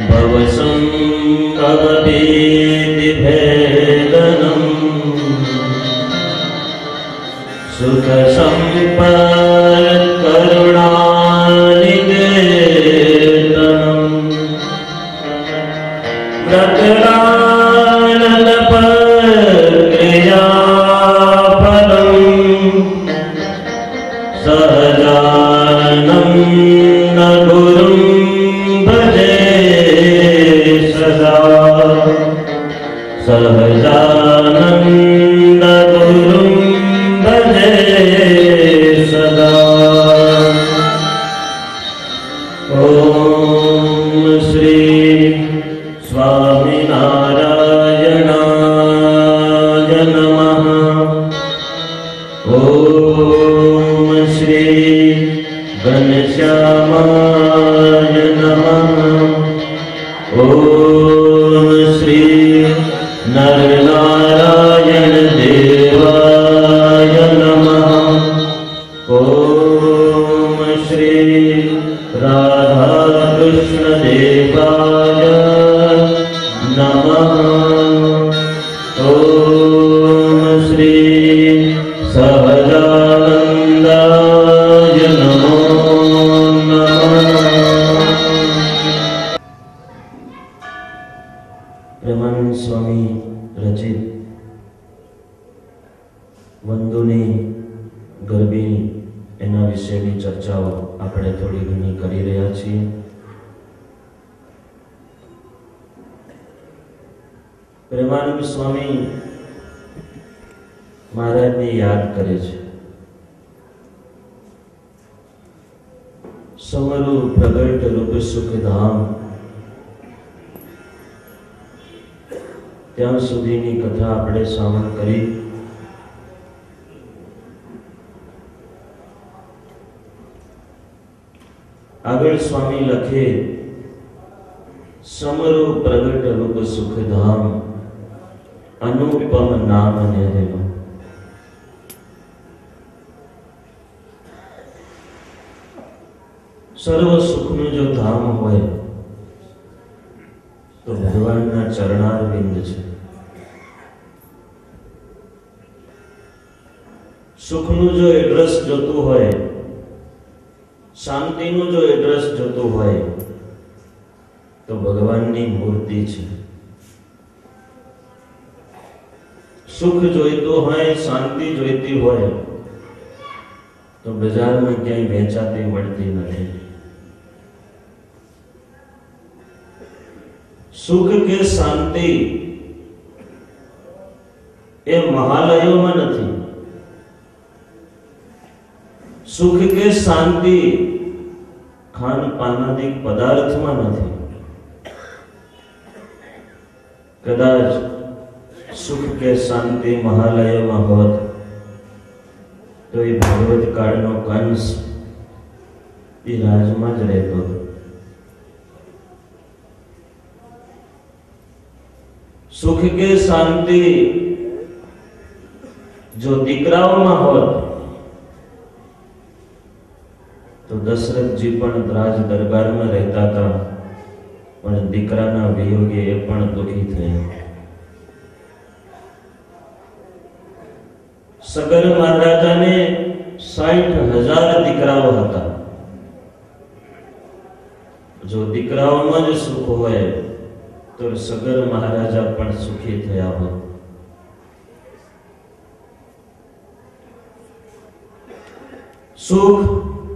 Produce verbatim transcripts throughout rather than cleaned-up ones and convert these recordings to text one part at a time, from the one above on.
भवसंभवभीतिभेदनं सुखसम्पत्करुणानिकेतनं प्रकटाननपक्रियाफलं सहजाननं गुरुं भजे सदा सहजानन्द गुरुं भजे सदा। ओम श्री स्वामिनारायणाय नमः। ओम श्री घनश्यामाय नमः। ओम श्री नरनारायण देवाय नमः। ओम श्री राधाकृष्ण देवाय नमः। ओम श्री सहजानंदाय नमो नमः। પ્રેમાનંદ સ્વામી રચિત વંદોની ગરબી એના વિશેની ચર્ચાઓ આપણે થોડી ઘણી કરી રહ્યા છીએ। પ્રેમાનંદ સ્વામી મહારાજને યાદ કરે છે। સમરુ પ્રગટ રૂપ સુખધામ ત્યાં સુધીની કથા આપણે શ્રવણ કરી। આગળ સ્વામી લખે સમરુ પ્રગટ રૂપ સુખધામ અનુપમ નામ નેહનો। સર્વ સુખનું જો ધામ હોય તો ભગવાનના ચરણારવિંદ છે। સુખનું જો એડ્રેસ જોતું હોય, શાંતિનું જો એડ્રેસ જોતું હોય તો ભગવાનની મૂર્તિ છે। સુખ જોઈતું હોય, શાંતિ જોઈતી હોય તો બજારમાં ક્યાંય વેચાતી મળતી નથી। સુખ કે શાંતિ એ મહાલયોમાં નથી। સુખ કે શાંતિ ખાન પાનાદિક પદાર્થમાં નથી। કદાચ સુખ કે શાંતિ મહાલયોમાં હોત તો એ ભાગવત કાળનો કંસ એ રાજમાં જ રહેતો। સુખ કે શાંતિ જો દીકરાઓમાં હોત તો દશરથજી પણ રાજ દરબારમાં રહેતા હતા, પણ દીકરાના વિયોગે એ પણ દુઃખી થયા। સગર મહારાજાને સાઠ હજાર દીકરાઓ હતા। જો દીકરાઓમાં જ સુખ હોય તો સગર મહારાજા પણ સુખી થયા હોત। સુખ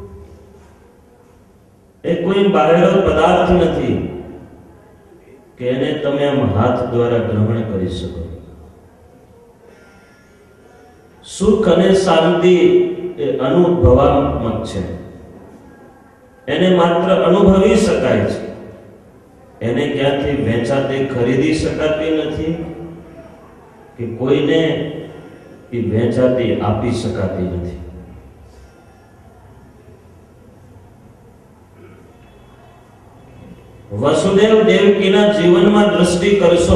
એ કોઈ બાહેરો પદાર્થ નથી કે એને તમે આમ હાથ દ્વારા ગ્રહણ કરી શકો। સુખ અને શાંતિ એ અનુભવાત્મક છે, એને માત્ર અનુભવી શકાય છે, એને ક્યાંથી વેચાતી ખરીદી શકાતી નથી કે કોઈને એ વેચાતી આપી શકાતી નથી। વસુદેવ દેવકીના જીવનમાં દ્રષ્ટિ કરશો,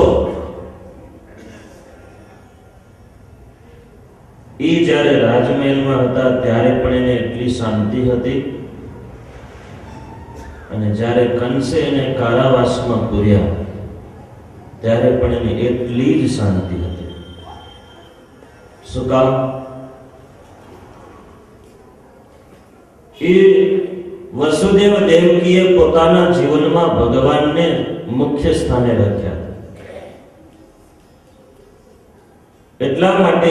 એ જ્યારે રાજમહેલમાં હતા ત્યારે પણ એને એટલી શાંતિ હતી અને જ્યારે કંસે એને કારાવાસમાં પૂર્યા ત્યારે પણ એને એટલી જ શાંતિ હતી. શું કામ? એ વસુદેવ દેવકીએ પોતાના જીવનમાં ભગવાનને મુખ્ય સ્થાને રાખ્યા. એટલા માટે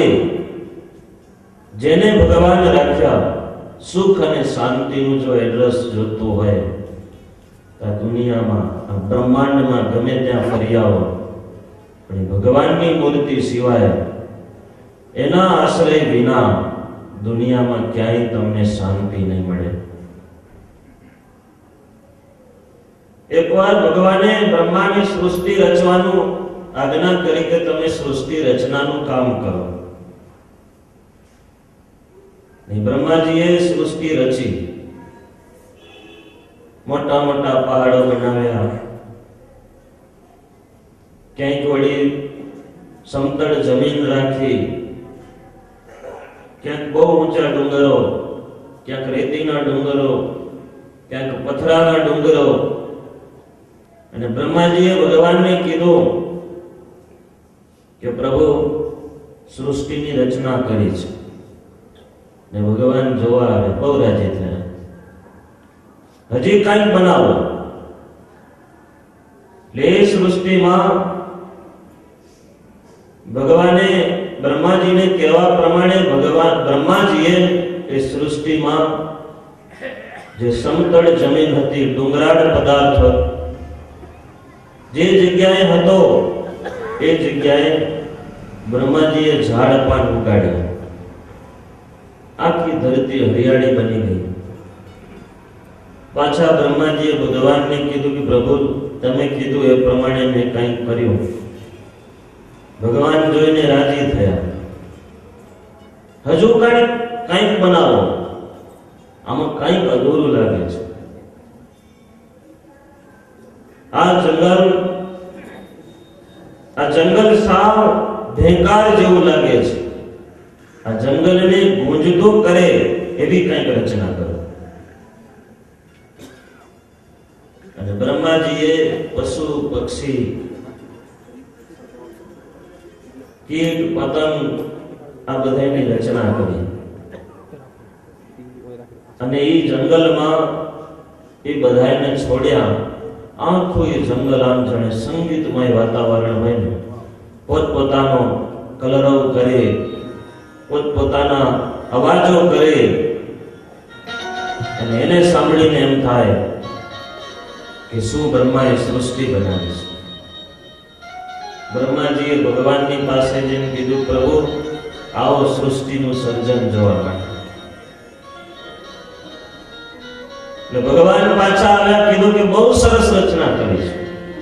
જેને ભગવાન રાખ્યા, સુખ અને શાંતિનું જો એડ્રેસ જોતું હોય તો દુનિયામાં, આ બ્રહ્માંડમાં ગમે ત્યાં ફરી આવો, પણ ભગવાનની મૂર્તિ સિવાય, એના આશ્રય વિના દુનિયામાં ક્યાંય તમને શાંતિ નહીં મળે. એકવાર ભગવાને બ્રહ્માની સૃષ્ટિ રચવાનું આજ્ઞા કરી કે તમે સૃષ્ટિ રચનાનું કામ કરો. બ્રહ્માજીએ સૃષ્ટિ રચી, મોટા મોટા પહાડો બનાવ્યા, ક્યાંક વળી સમતળ જમીન રાખી, ક્યાંક બહુ ઊંચા ડુંગરો, ક્યાંક રેતીના ડુંગરો, ક્યાંક પથરાના ડુંગરો. અને બ્રહ્માજીએ ભગવાનને કીધું કે પ્રભુ, સૃષ્ટિની રચના કરી છે. ને ભગવાન જોવા આવે, બહુ રાજી થયા. હજી કંઈક બનાવો. એટલે એ સૃષ્ટિમાં ભગવાને બ્રહ્માજીને કહેવા પ્રમાણે ભગવાન બ્રહ્માજીએ એ સૃષ્ટિમાં જે સમતળ જમીન હતી, ડુંગરાળ પદાર્થ, જે જગ્યાએ હતો એ જગ્યાએ બ્રહ્માજીએ ઝાડ પાન ઉગાડ્યા. આખી ધરતી હરિયાળી બની ગઈ. પાછા બ્રહ્માજીએ ભગવાનને કીધું કે પ્રભુ, તમે કીધું એ પ્રમાણે મેં કંઈક કર્યું. ભગવાન જોઈને રાજી થયા. હજુ કંઈક કંઈક બનાવો, આમાં કંઈક અધૂરું લાગે છે. આ જંગલ આ જંગલ સાવ ભેંકાર જેવું લાગે છે. આ જંગલને ગુંજતું કરે એવી કંઈક રચના કરો. અને બ્રહ્માજીએ પશુ પક્ષી, કીટ પતંગ આ બધાની રચના કરી. અને એ જંગલમાં એ બધાને છોડ્યા. આખું એ જંગલ આમ જાણે સંગીતમય વાતાવરણ હોય ને, પોતપોતાનો કલરવ કરે, પોતપોતાના અવાજો કરે, અને એને સાંભળીને એમ થાય કે શું બ્રહ્માએ સૃષ્ટિ બનાવી છે. બ્રહ્માજીએ ભગવાનની પાસે જઈને કીધું, પ્રભુ, આવો સૃષ્ટિનું સર્જન જોવા માટે. એટલે ભગવાન પાછા આવ્યા, કીધું કે બહુ સરસ રચના કરી છે,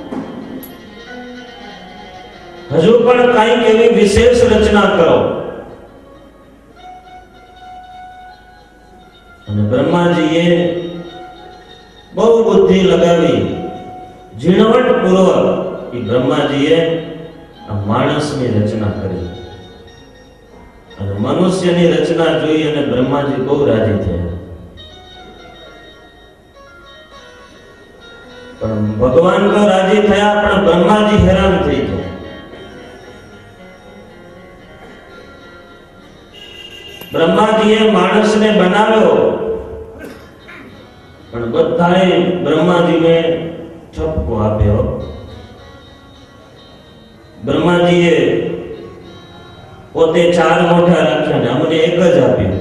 હજુ પણ કંઈક એવી વિશેષ રચના કરો. અને બ્રહ્માજીએ બહુ બુદ્ધિ લગાવી, ઝીણવટ પૂર્વક એ બ્રહ્માજીએ આ માણસની રચના કરી. અને મનુષ્યની રચના જોઈ અને બ્રહ્માજી બહુ રાજી થયા. પણ ભગવાન તો રાજી થયા, પણ બ્રહ્માજી હેરાન થઈ ગયા. બ્રહ્માજીએ માણસને બનાવ્યો, પણ બધાએ બ્રહ્માજીને ઠપકો આપ્યો. બ્રહ્માજીએ પોતે ચાર મોઢા રાખ્યા ને અમને એક જ આપ્યું.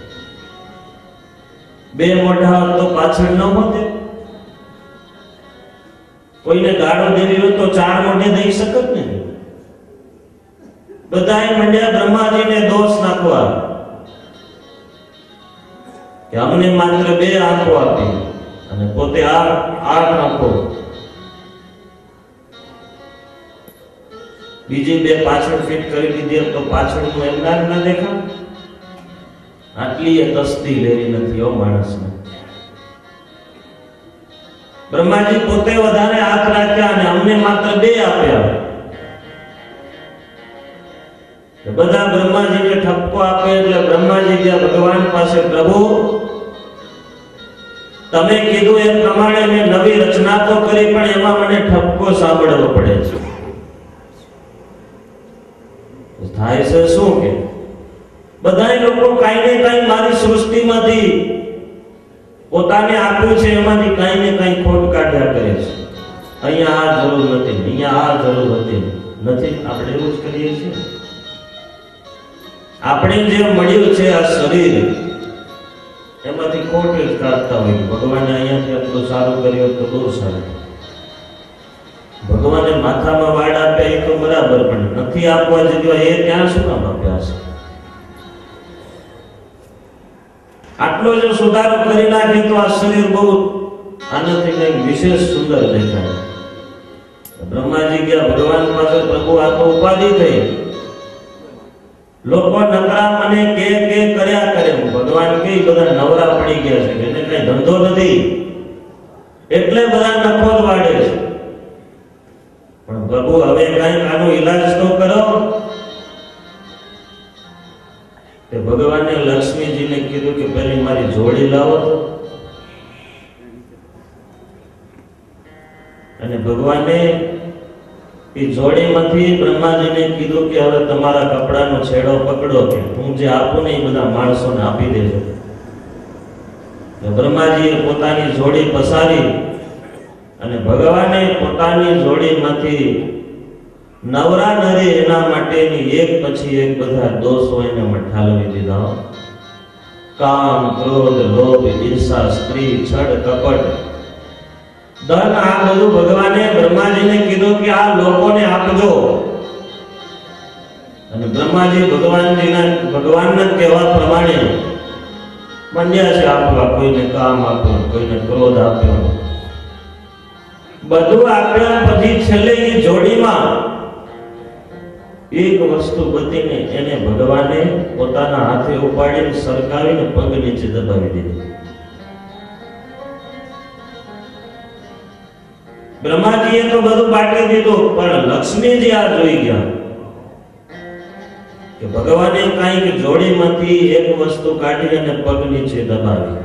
બે મોઢા તો પાછળ ન હોતે. કોઈને ગાળો દેવી હોય તો ચાર મોઢે દઈ શકત ને. બધાએ મંડ્યા બ્રહ્માજીને દોષ નાખવા કે અમને માત્ર બે આંખો આપી અને પોતે આ આઠ આંખો, બીજી બે પાછળ ફિટ કરી દીધી તો પાછળનું એમના જ ના દેખા. આટલી એ તસ્તી લેવી નથી હો માણસને. બ્રહ્માજી પોતે વધારે હાથ રાખ્યા અને અમને માત્ર બે આપ્યા. બધા બ્રહ્માજીને ઠપકો આપે એટલે બ્રહ્માજી ગયા ભગવાન પાસે, પ્રભુ, તમે કીધું એ પ્રમાણે મેં નવી રચના તો કરી, પણ એમાં મને ઠપકો સાંભળવો પડે છે. થાય છે શું કે બધા લોકો કાઈ ને કાઈ મારી સૃષ્ટિમાંથી પોતાને આપ્યું છે એમાંથી કાઈ ને કાઈ ખોટ કાઢ્યા કરે છે. અહીંયા આ જરૂર નથી, અહીંયા આ જરૂર હતી નથી. આપણે એવું જ કરીએ છીએ. આપણે જે મળ્યું છે આ શરીર, એમાંથી ખોટ જ કાઢતા હોય. ભગવાને અહીંયાથી આટલું સારું કર્યું તો બહુ સારું. ભગવાને માથામાં વાળ આપ્યા એ તો બરાબર, પણ નથી આપવા જગ્યા એ ત્યાં શું કામ આપ્યા છે? આટલો જો સુધારો કરી નાખે તો આ શરીર બહુ આનાથી કંઈક વિશેષ સુંદર દેખાય. બ્રહ્માજી ગયા ભગવાન પાસે, પ્રભુ આ તો ઉપાધિ થઈ, લોકો નકરા મને કે કે કર્યા કરે. ભગવાન કે બધા નવરા પડી ગયા છે, એને કઈ ધંધો નથી એટલે બધા નખો જ વાળે છે. પણ પ્રભુ હવે કઈ આનો ઈલાજ તો કરો. તે ભગવાને લક્ષ્મીજીને કીધું કે પેલી મારી જોડી લાવો તો. અને ભગવાને એ જોડીમાંથી બ્રહ્માજીને કીધું કે હવે તમારા કપડાનો છેડો પકડો, કે હું જે આપું ને એ બધા માણસોને આપી દેજો. બ્રહ્માજીએ પોતાની જોડી પસારી અને ભગવાને પોતાની જોડીમાંથી નવરા નરે એના માટેની એક પછી એક બધા દોષો એને ઠાલવી દીધા. કામ, ક્રોધ, લોભ, ઈર્ષા, સ્ત્રી, છળ, કપટ, ધન, આ બધું ભગવાને બ્રહ્માજીને કીધું કે આ લોકોને આપજો. અને બ્રહ્માજી ભગવાનજીના ભગવાનના કહેવા પ્રમાણે મંડ્યા છે આપવા. કોઈને કામ આપ્યું, કોઈને ક્રોધ આપ્યો, બધું આપ્યા. પછી છેલ્લે એ જોડીમાં એક વસ્તુ બતીને એને ભગવાને પોતાના હાથે ઉપાડીને સરકાવીને પગ નીચે દબાવી દીધી. બ્રહ્માજીએ તો બધું બાકી દીધું, પણ લક્ષ્મીજી આ જોઈ ગયા કે ભગવાને કાંઈક જોડીમાંથી એક વસ્તુ કાઢી અને પગ નીચે દબાવી.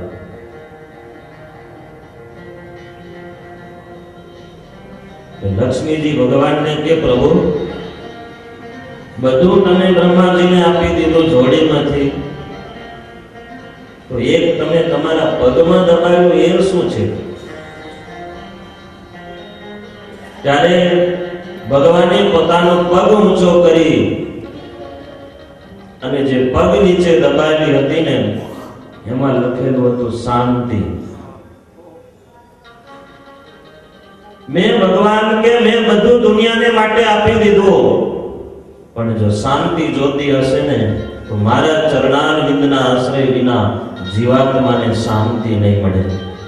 લક્ષ્મીજી ભગવાનને કે પ્રભુ બધું તમે બ્રહ્માજીને આપી દીધું જોડીમાંથી, તો એક તમે તમારા પગમાં દબાવ્યું એ શું છે? ત્યારે ભગવાને પોતાનો પગ ઊંચો કરી અને જે પગ નીચે દબાવી હતી ને એમાં લખેલું હતું શાંતિ. મેં ભગવાન કે મેં બધું દુનિયાને માટે આપી દીધું, પણ જો શાંતિ જોતી હશે ને તો મારા ચરણારવિંદના આશ્રય વિના જીવાત્માને શાંતિ નહીં મળે.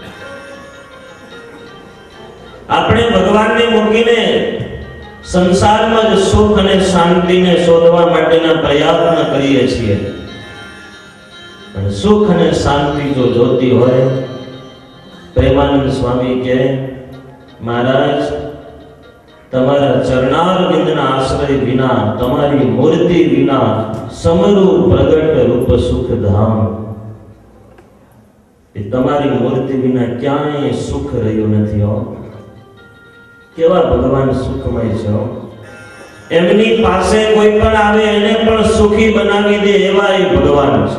આપણે ભગવાનને મૂકીને સંસારમાં જ સુખ અને શાંતિને શોધવા માટેના પ્રયત્ન કરીએ છીએ. પણ સુખ અને શાંતિ જો જોતી હોય, પ્રેમાનંદ સ્વામી કહે મહારાજ તમારા ચરણારવિંદના આશ્રય વિના, તમારી મૂર્તિ વિના સમરૂ પ્રગટ રૂપ સુખ ધામ, એ તમારી મૂર્તિ વિના ક્યાંય સુખ રહ્યું નથી. હો કેવા ભગવાન સુખમય છે. એમની પાસે કોઈ પણ આવે એને પણ સુખી બનાવી દે એવા એ ભગવાન છે.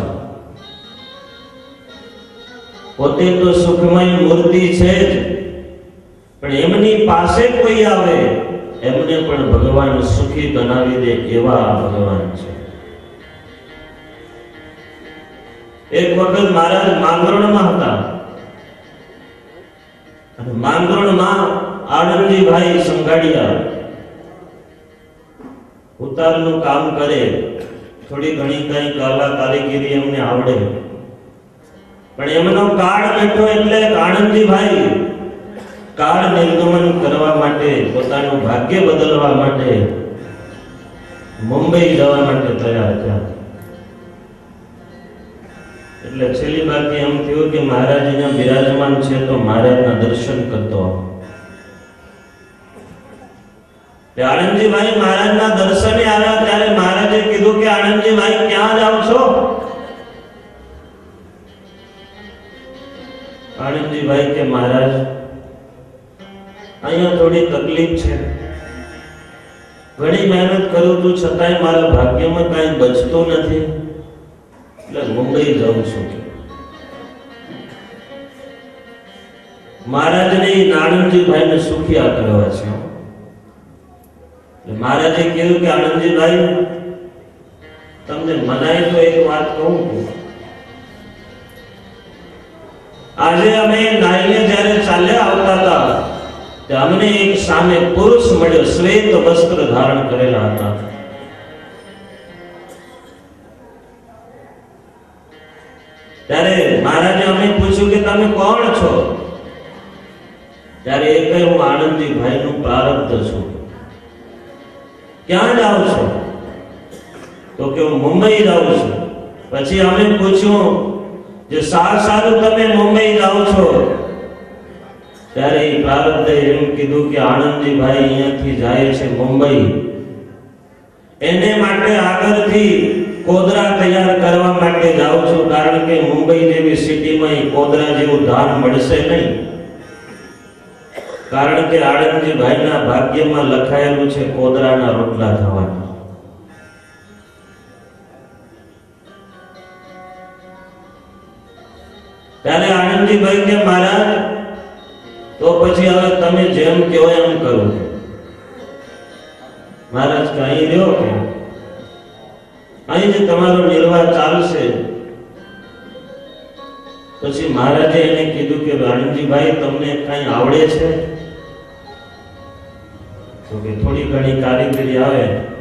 પોતે તો સુખમય મૂર્તિ છે જ, પણ એમની પાસે કોઈ આવે એમને પણ ભગવાન સુખી બનાવી દે એવા ભગવાન છે. એક વખત મહારાજ માંગરોળમાં હતા અને માંગરોળમાં આનંદજીભાઈ સંઘાડિયા ઉતારનું કામ કરે. થોડી ઘણી કઈ કલા કારીગીરી એમને આવડે, પણ એમનો કાળ બેઠો એટલે આનંદજીભાઈ કાળ નિર્ગમન કરવા માટે, પોતાનું ભાગ્ય બદલવા માટે મુંબઈ જવા માટે તૈયાર થયા. એટલે છેલ્લી બાકી એમ થયું કે મહારાજ અહીંયા બિરાજમાન છે તો મહારાજના દર્શન કરતો. આનંદજીભાઈ મહારાજના દર્શને આવ્યા ત્યારે મહારાજે કીધું કે આનંદજીભાઈ ક્યાં જાઓ છો? આનંદજી આનંદજીભાઈ કે મહારાજ અહીંયા થોડી તકલીફ છે, ઘણી મહેનત કરું છું છતાંય મારા ભાગ્યમાં કાંઈ બચતું નથી, એટલે મુંબઈ જાઉં છું. મહારાજને આનંદજીભાઈને સુખિયા કરવા છે. મહારાજે કહ્યું કે આનંદજીભાઈ તમને મનાય તો એક વાત કહું છું. આજે અમે નાઈને જ્યારે ચાલ્યા આવતા હતા ત્યારે અમને એક સામે પુરુષ મળ્યો, શ્વેત વસ્ત્ર ધારણ કરેલા હતા. ત્યારે મહારાજે અમને પૂછ્યું કે તમે કોણ છો? ત્યારે એ કહે હું આનંદજીભાઈ નું પ્રારબ્ધ છું. ક્યાં જાઓ છો? તો કે હું મુંબઈ જાઉં છું. પછી અમે પૂછ્યું જે સાર સારું તમે મુંબઈ જાઓ છો? ત્યારે એ પ્રારબ્ધે એમ કીધું કે આનંદજીભાઈ અહીંયાથી જાય છે મુંબઈ, એને માટે આગળથી કોદરા તૈયાર કરવા માટે જાઉં છું, કારણ કે મુંબઈ જેવી સિટીમાં કોદરા જેવું ધાન મળશે નહીં, કારણ કે આનંદજીભાઈના ભાગ્યમાં લખાયેલું છે કોદરાના રોટલા ખાવાના. ત્યારે આનંદજીભાઈ કે મહારાજ તો પછી હવે તમે જેમ કહો એમ કરો. મહારાજ કે અહીં રહ્યો કે અહીં જ તમારો નિર્વાહ ચાલશે. પછી મહારાજે એને કીધું કે આનંદજીભાઈ તમને કઈ આવડે છે? તો કે થોડી ઘણી કારીગરી આવે,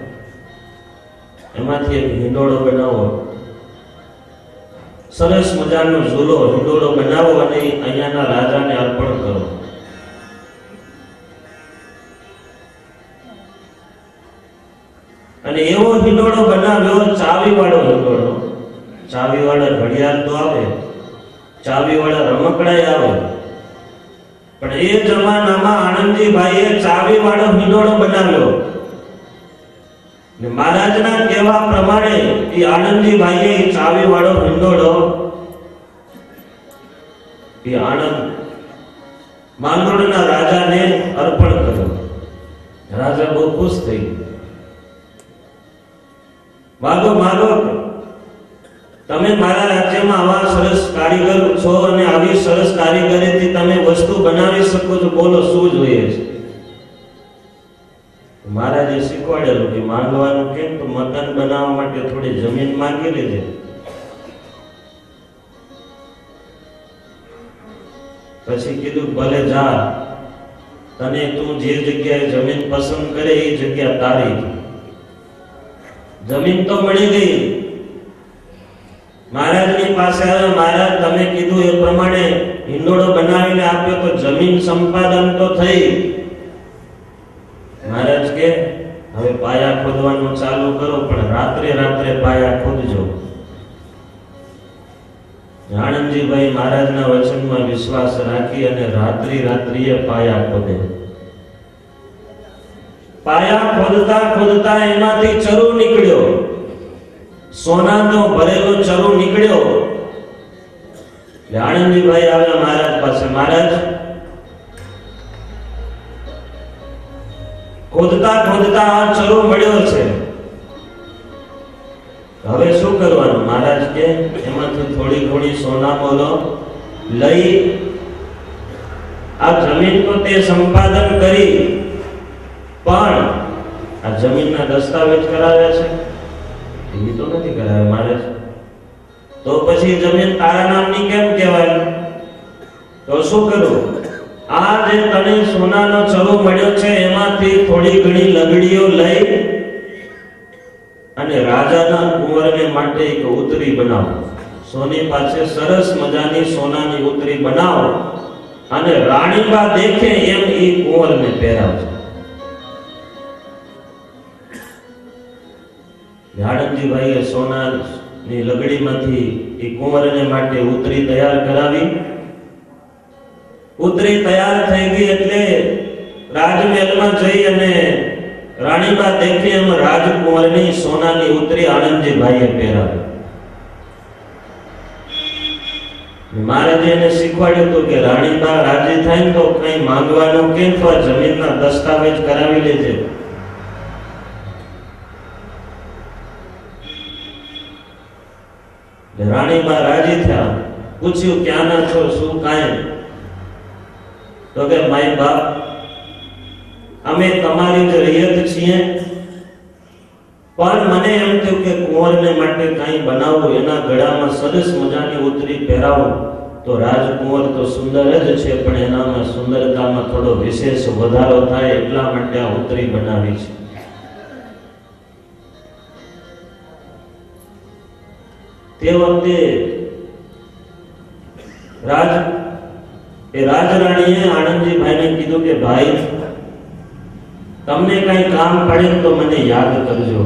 એમાંથી એક હિંડોળો બનાવો, સરસ મજાનો ઝૂલો હિંડોળો બનાવો અને અહીંયાના રાજાને અર્પણ કરો. અને એવો હિંડોળો બનાવ્યો, ચાવી વાળો હિંડોળો. ચાવી વાળા ઘડિયાળ તો આવે, ચાવી વાળા રમકડા આવે, પણ એ જમાનામાં આનંદજીભાઈએ ચાવી વાળો હિંડોળો બનાવ્યો. મહારાજના કહેવા પ્રમાણે એ આનંદજીભાઈએ ચાવી વાળો હિંડોળો એ આનંદ માંગરોળના રાજાને અર્પણ કર્યો. રાજા બહુ ખુશ થઈ ગયા. માગો માગો, તમે મારા રાજ્યમાં આવા સરસ કારીગર છો અને આવી સરસ કારીગરીથી તમે વસ્તુ બનાવી શકો છો, બોલો શું જોઈએ છે? મહારાજે શીખવાડેલું કે માંગવાનું કેમ, તો મકાન બનાવવા માટે થોડી જમીન માંગી લેજે. પછી કીધું ભલે જા, તને તું જે જગ્યાએ જમીન પસંદ કરે એ જગ્યા તારી. જમીન તો મળી ગઈ. મહારાજની પાસે આવે, મહારાજ તમે કીધું એ પ્રમાણે હિંડોળો બનાવીને આપ્યો તો જમીન સંપાદન તો થઈ. મહારાજ કે હવે પાયા ખોદવાનું ચાલુ કરો, પણ રાત્રે રાત્રે પાયા ખોદજો. આનંદજીભાઈ મહારાજના વચનમાં વિશ્વાસ રાખી અને રાત્રિ રાત્રિએ પાયા ખોદે. પાયા ખોદતા ખોદતા એમાંથી ચરુ નીકળ્યો, સોનાનો ભરેલો ચરુ નીકળ્યો. આનંદજીભાઈ આવ્યા મહારાજ પાસે, મહારાજ ખોદતા ખોદતા આ ચરુ મળ્યો છે, હવે શું કરવાનું? મહારાજ કે એમાંથી થોડી થોડી સોના મોલો લઈ આ જમીન તો તે સંપાદન કરી, પણ આ જમીનના દસ્તાવેજ કરાવ્યા છે એ તો નથી કરાવ્યા મહારાજ. તો પછી જમીન તારા નામની કેમ કહેવાય? તો શું કરું? આ જે તને સોનાનો ચરો મળ્યો છે એમાંથી થોડી ઘણી લગડીઓ લઈ અને રાજાના કુંવરને માટે એક ઉતરી બનાવો. સોની પાસે સરસ મજાની સોનાની ઉતરી બનાવો અને રાણીબા દેખે એમ એ કુંવરને પહેરાવજો. આનંદજીભાઈએ સોનાની લગડીમાંથી એ કુંવરને માટે ઉતરી તૈયાર કરાવી. ઉતરી તૈયાર થઈ ગઈ એટલે રાજમહેલમાં જઈ અને રાણીબા દેખી એમ રાજકુંવરની સોનાની ઉતરી આનંદજીભાઈએ પહેરાવી. મહારાજે એને શીખવાડ્યું હતું કે રાણીબા રાજી થાય ને તો કઈ માંગવાનું કે તો જમીનના દસ્તાવેજ કરાવી લેજે. રાણીબા રાજી થયા. પૂછ્યું ક્યાંના છો, શું કાંઈ? તો કે માય બાપ, અમે તમારી જ રૈયત છીએ, પણ મને એમ થયું કે કુંવરને માટે કંઈ બનાવવું, એના ગળામાં સરસ મજાની ઉતરી પહેરાવું તો રાજકુંવર તો સુંદર જ છે, પણ એનામાં સુંદરતામાં થોડો વિશેષ વધારો થાય એટલા માટે આ ઉતરી બનાવી છે. તે વખતે રાજ એ રાજરાણીએ આનંદજીભાઈને કીધું કે ભાઈ, તમને કઈ કામ પડે તો મને યાદ કરજો.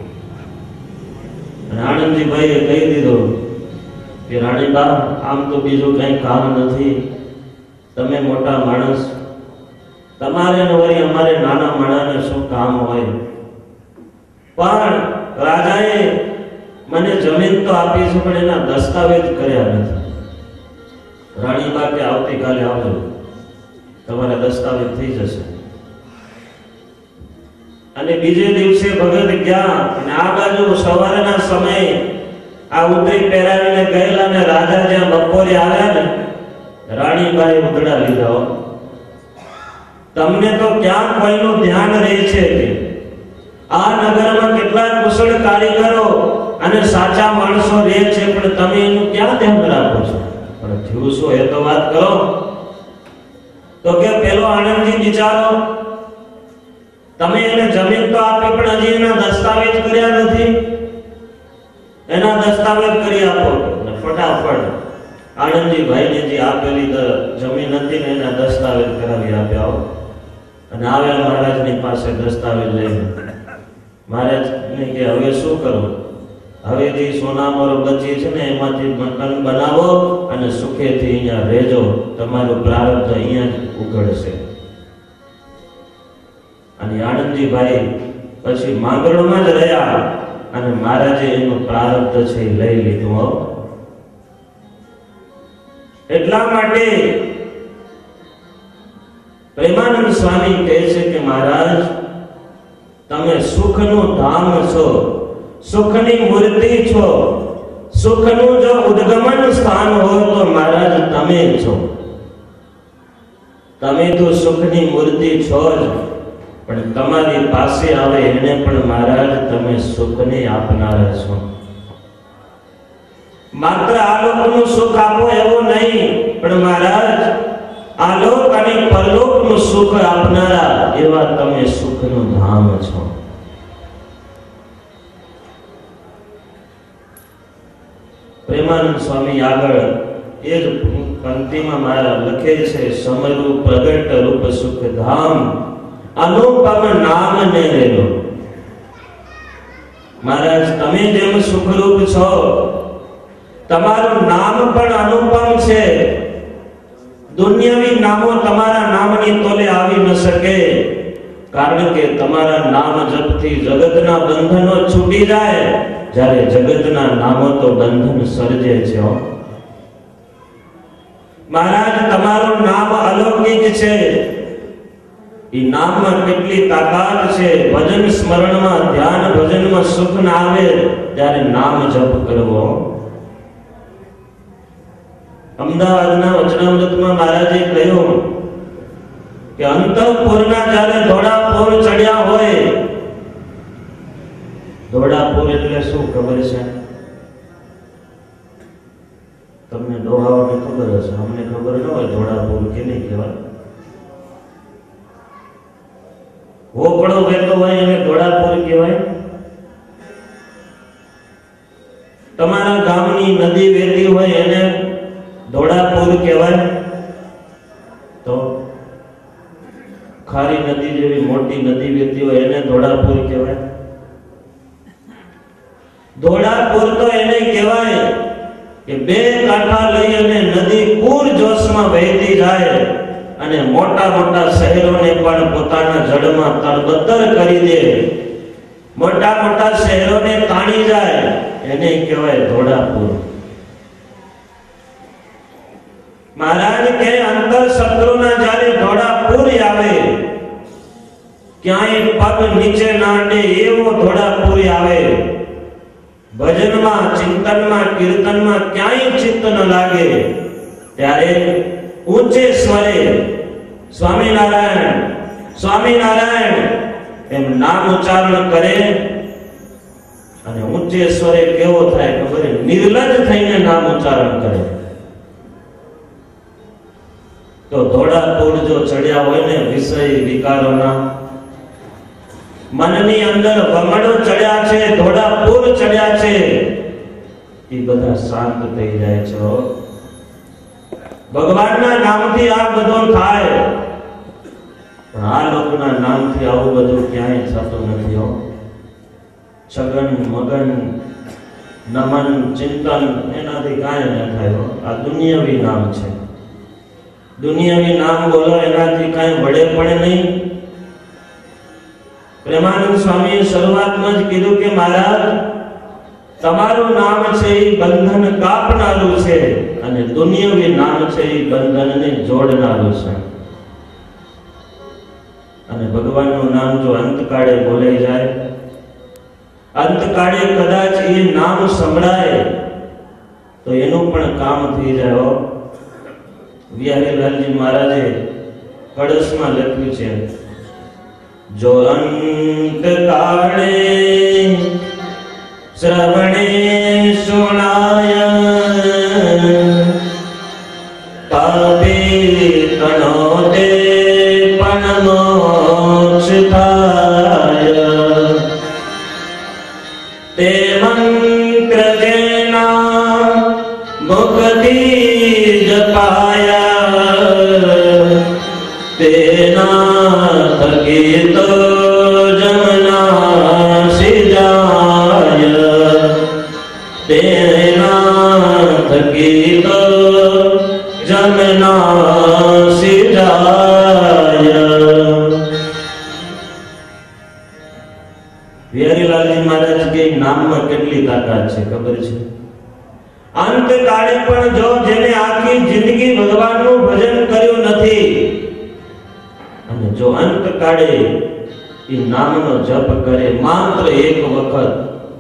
અને આનંદજીભાઈએ કહી દીધું કે રાણીબા, આમ તો બીજું કઈ કામ નથી, તમે મોટા માણસ, તમારે ને વળી અમારે નાના માણાને શું કામ હોય? પણ રાજાએ મને જમીન તો આપી છે, પણ એના દસ્તાવેજ કર્યા નથી. રાણીબા કે આવતીકાલે આવજો, તમારા દસ્તાવેજ થઈ જશે. અને બીજે દિવસે ભગત ગયા અને આ બાજુ સવારના સમયે આ ઉતરી પહેરાવીને ગયેલા ને રાજા જ્યાં બપોરે આવ્યા ને, રાણીબાએ ઉધડા લીધા. તમને તો ક્યાં કોઈનું ધ્યાન રહે છે કે આ નગરમાં કેટલા કુશળ કારીગરો અને સાચા માણસો રહે છે, પણ તમે એનું ક્યાં ધ્યાન રાખો છો? પણ થયું શું એ તો વાત કરો. તો કે પેલો આનંદજી બિચારો, તમે એને જમીન તો આપી પણ હજી એના દસ્તાવેજ કર્યા નથી, એના દસ્તાવેજ કરી આપો. ફટાફટ આનંદજીભાઈને જે આપેલી જમીન હતી ને એના દસ્તાવેજ કરાવી આપ્યા. અને આવ્યા મહારાજની પાસે દસ્તાવેજ લઈને. મહારાજને કે હવે શું કરું? હવે જે સોનામોર બચી છે ને એમાંથી મકાન બનાવો અને સુખેથી અહીંયા રહેજો, તમારું પ્રારબ્ધ અહીંયા જ ઉઘડશે. અને આનંદજીભાઈ પછી માંગરોળમાં જ રહ્યા અને મહારાજે એનું પ્રારબ્ધ છે લઈ લીધું. એટલા માટે પ્રેમાનંદ સ્વામી કહે છે કે મહારાજ, તમે સુખનું ધામ છો, સુખની મૂર્તિ છો, સુખનું જો ઉદ્ગમન સ્થાન હોય તો મહારાજ તમે છો. તમે તો સુખની મૂર્તિ છો જ, પણ તમારી પાસે આવે એને પણ મહારાજ તમે સુખને આપનારા છો. માત્ર આ લોકનું સુખ આપો એવું નહીં, પણ મહારાજ આલોક અને પરલોકનું સુખ આપનારા એવા તમે સુખનું ધામ છો. પ્રેમાનંદ સ્વામી આગળ એ જ પંક્તિમાં મારા લખે છે, સમરૂ પ્રગટ રૂપ સુખ ધામ અનુપમ નામ ને રેલો. મહારાજ, તમે જેમ સુખરૂપ છો, તમારું નામ પણ અનુપમ છે. દુનિયાવી નામો તમારા નામની તોલે આવી ન શકે, કારણ કે તમારા નામ જપથી જગતના બંધનો છૂટી જાય, જ્યારે જગતના નામો તો બંધન સર્જે છે. મહારાજ, તમારું નામ અલૌકિક છે. એ નામમાં કેટલી તાકાત છે. ભજન સ્મરણમાં, ધ્યાન ભજનમાં સુખ ના આવે ત્યારે નામ જપ કરવો. અમદાવાદના વચનામૃતમાં મહારાજે કહ્યું કે અંતઃપુરના જ્યારે ધોળાપુર ચડ્યા હોય, ધોળાપુર એટલે શું ખબર છે તમને? ડોહાઓને ખબર હશે, અમને ખબર ન હોય ધોળાપુર કે નહીં કહેવાય. હોકળો વહેતો હોય એને ધોળાપુર કહેવાય. તમારા ગામની નદી વહેતી હોય એને ધોળાપુર કહેવાય. તો ખારી નદી જેવી મોટી નદી વહેતી હોય એને ધોળાપુર કહેવાય. ધોળાપુર તો એને કહેવાય કે બે કાંઠા લઈ અને નદી પૂર જોશમાં વહેતી જાય અને મોટા મોટા શહેરોને પણ પોતાના જળમાં તરબતર કરી દે, મોટા મોટા શહેરોને તાણી જાય, એને કહેવાય ધોળાપુર. महाराज के अंतर शत्रु ना जाने थोड़ा पूरी आवे, क्या पग नीचे नांडे एवो थोड़ा पूरी आवे। भजन में, चिंतन में, कीर्तन में क्या चित्त न लागे त्यारे ऊंचे स्वरे स्वामी नारायण स्वामी नारायण एम नाम उच्चारण करे અને ઊંચે સ્વરે કેવો થાય ખબર છે? નિર્લજ થઈને નામ ઉચ્ચારણ કરે તો થોડા પૂર જો ચડ્યા હોય ને વિષય વિકારોના, મનની અંદર વમડો ચડ્યા છે, થોડા પૂર ચડ્યા છે, એ બધા શાંત થઈ જાય છે। ભગવાનના નામથી આ બધું થાય, પણ આ લોકોના નામથી આવું બધું ક્યાંય થતું નથી હો। छगन मगन नमन चिंतन एनाथी कांई न थाय। आ दुनियावी नाम छे, दुनियावी नाम बोलो एनाथी कांई वडे पण नहीं। प्रेमानंद स्वामी शुरुआत में ज कीधुं के महाराज तमारुं नाम छे ई बंधन कापनारुं छे अने दुनियावी नाम छे ई बंधनने जोडनारुं छे। अने भगवाननुं नाम जो अंतकाळे बोलाई जाय, अंतकाळे कदाच ये नाम संभळाय तो एनु पण काम थई जाय हो। विहारीलालजी महाराजे कड़स में लख्युं छे, जो अंतकाळे श्रवणे सुनाय पापी तणो दे पण मोक्ष थाय। ते मंत्र जेना मुक्ति जपाया, तेना थकी तो जमना सिजाय, तेना थकी तो जमना सिजाय। विहारीलालजी महाराज के नाम में કેટલી તાકાત છે ખબર છે? અંતકાળે પણ જો જેને આખી જિંદગી ભગવાનનું ભજન કર્યું નથી અને જો અંતકાળે એ નામનો જપ કરે માત્ર એક વખત,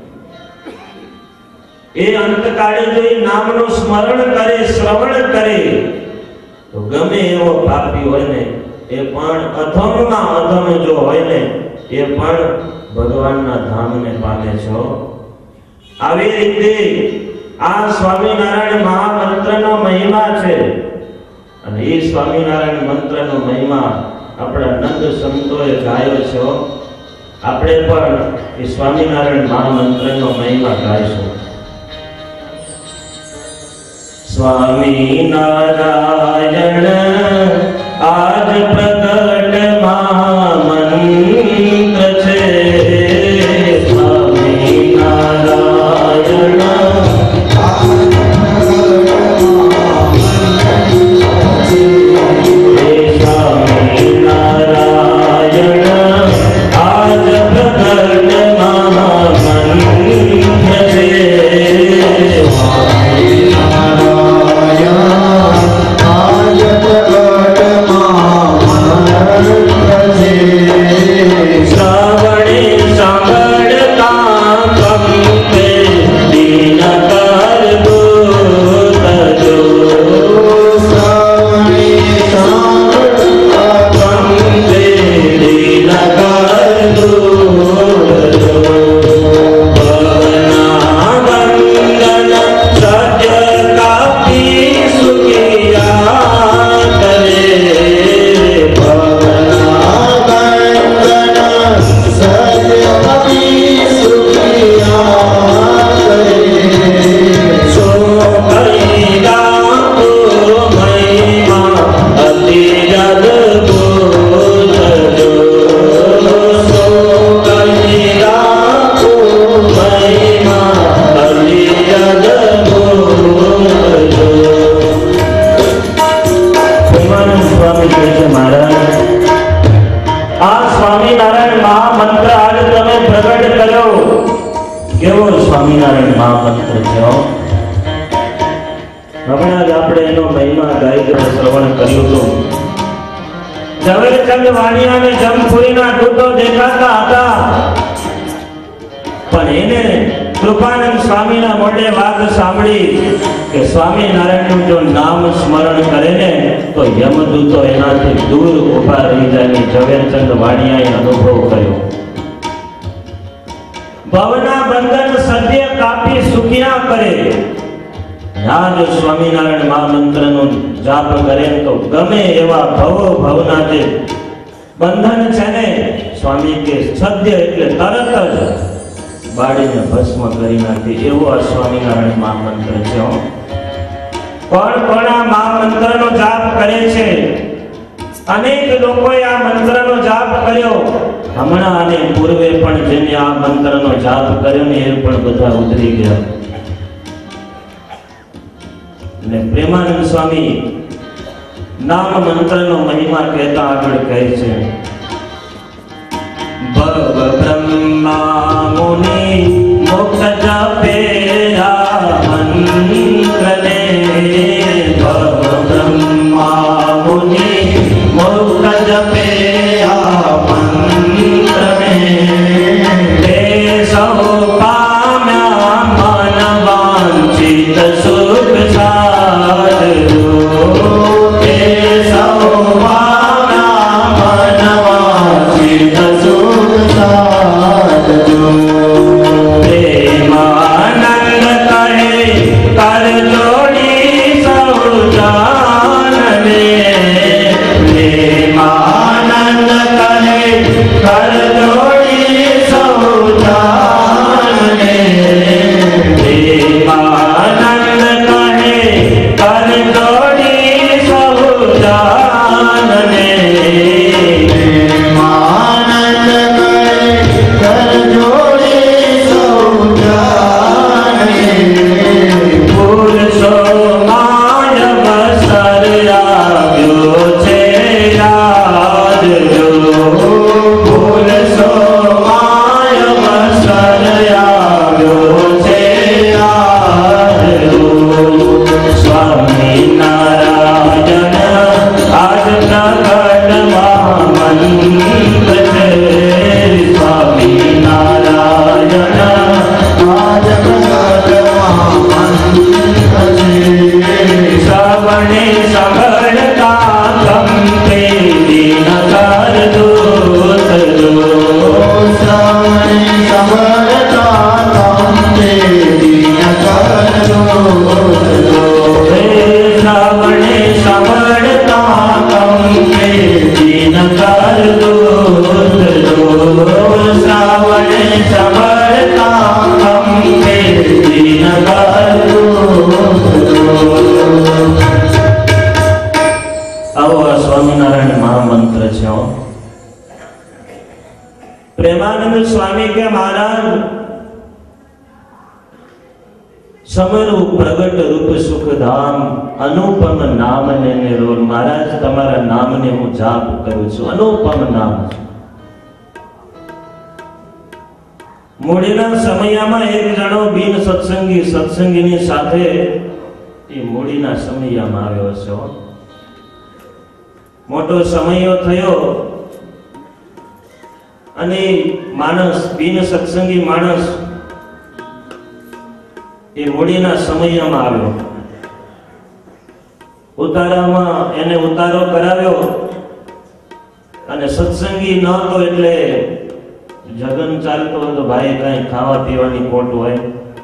એ અંતકાળે જો એ નામનું સ્મરણ કરે, શ્રવણ કરે તો ગમે એવો પાપી હોય ને એ પણ અધમમાં અધમ જો હોય ને એ પણ ભગવાનના ધામને પામે છો। આવી રીતે આ સ્વામિનારાયણ મહામંત્રનો મહિમા છે અને એ સ્વામિનારાયણ મંત્રનો મહિમા આપણા નંદ સંતોએ ગાયો છે। આપણે પણ એ સ્વામિનારાયણ મહામંત્રનો મહિમા ગાઈશું। સ્વામિનારાયણ आज प्रकट महामंत्र छे, स्वामिनारायण स्वामिनारायण आज प्रकट महामंत्र छे। श्रावणे सांभळता कंपे दीनकर दूत जो, श्रावणे सांभळता कंपे दीनकर दूत जो। पवना वंदन सत्य कापी सुखिया करे, स्वामीनारायण महामंत्र आज तमे प्रकट करो। केवो स्वामीनारायण महामंत्र छे હમણાં જ આપણે એનો મહિમા ગાયક શ્રવણ કર્યું હતું. ઝવેરચંદ વાણિયાને જમપુરીના દૂતો દેખાતા હતા, પણ એને કૃપાનંદ સ્વામીના મોઢે વાત સાંભળી કે સ્વામિનારાયણનું જો નામ સ્મરણ કરે ને તો યમદૂતો એનાથી દૂર ઉભા રહી જાય. ઝવેરચંદ વાણિયાએ અનુભવ કર્યો. ભવના બંધન સદ્ય કાપી સુખિયા કરે. આ જો સ્વામિનારાયણ મહામંત્રનો જાપ કરે તો ગમે એવા ભવો ભવના જે બંધન છે ને સ્વામી કે સદ્ય એટલે તરત જ બાળીને ભસ્મ કરી નાખે. એવો આ સ્વામિનારાયણ મહામંત્ર છે. કોણ કોણ આ મહામંત્રનો જાપ કરે છે? અનેક લોકોએ આ મંત્રનો જાપ કર્યો. હમણાં અને પૂર્વે પણ જેને આ મંત્રનો જાપ કર્યો ને એ પણ બધા ઉતરી ગયા. ને પ્રેમાનંદ સ્વામી નામ મંત્રનો મહિમા કહેતા આગળ કહે છે, ભવ બ્રહ્મા મુનિ મોક્ષ જપે આ મંત્રને. ભવ બ્રહ્મા મુનિ મોક્ષ જપે આ મંત્રને. તે સૌ પામ્યા મન વાંચિત સુખ સાધજો. તે સૌ પામ્યા મન વાંચિત સુખ સાધજો. પ્રેમાનંદ કહે કર જોડી સૌ જાનને. પ્રેમાનંદ કહે કર જોડી સૌ જાનને. પ્રેમાનંદ કહે કર જોડી સૌ જાનને. પ્રેમાનંદ કહે કર જોડી સૌ જાનને. પુરુષો માય વસર આવ્યો છે યાદજો. પુરુષો માય વસર આવ્યો છે યાદજો. સ્વામિનારાયણ આજ પ્રગટ મહામંત્ર છે. સ્વામિનારાયણ આજ પ્રગટ મહામંત્ર છે. શ્રવણે સાંભળતા કંપે દિન કર દોષજો. શ્રવણે સાંભળતા કંપે દિન કર દોષજો. શ્રવણે સાંભળતા કંપે દિન કર દોષજો. શ્રવણે સાંભળતા કંપે દિન કર દોષજો. આવો આ સ્વામિનારાયણ મહામંત્ર છે. પ્રેમાનંદ સ્વામી કે મહારાજ સમરૂ પ્રગટ રૂપ સુખધામ અનુપમ નામને નિરોલ. મહારાજ તમારા નામને હું જાપ કરું છું. અનુપમ નામ છે. મૂડીના સમયમાં એક જણો બિન સત્સંગી સત્સંગીની સાથે એ મૂડીના સમયમાં આવ્યો છે. મોટો સમયો થયો અને માણસ બિન સત્સંગી માણસ એ મૂડીના સમયમાં આવ્યો. ઉતારામાં એને ઉતારો કરાવ્યો અને સત્સંગી ન હતો એટલે જગન ચાલતો હતો. ભાઈ કઈ ખાવા પીવાની ખોટ હોય.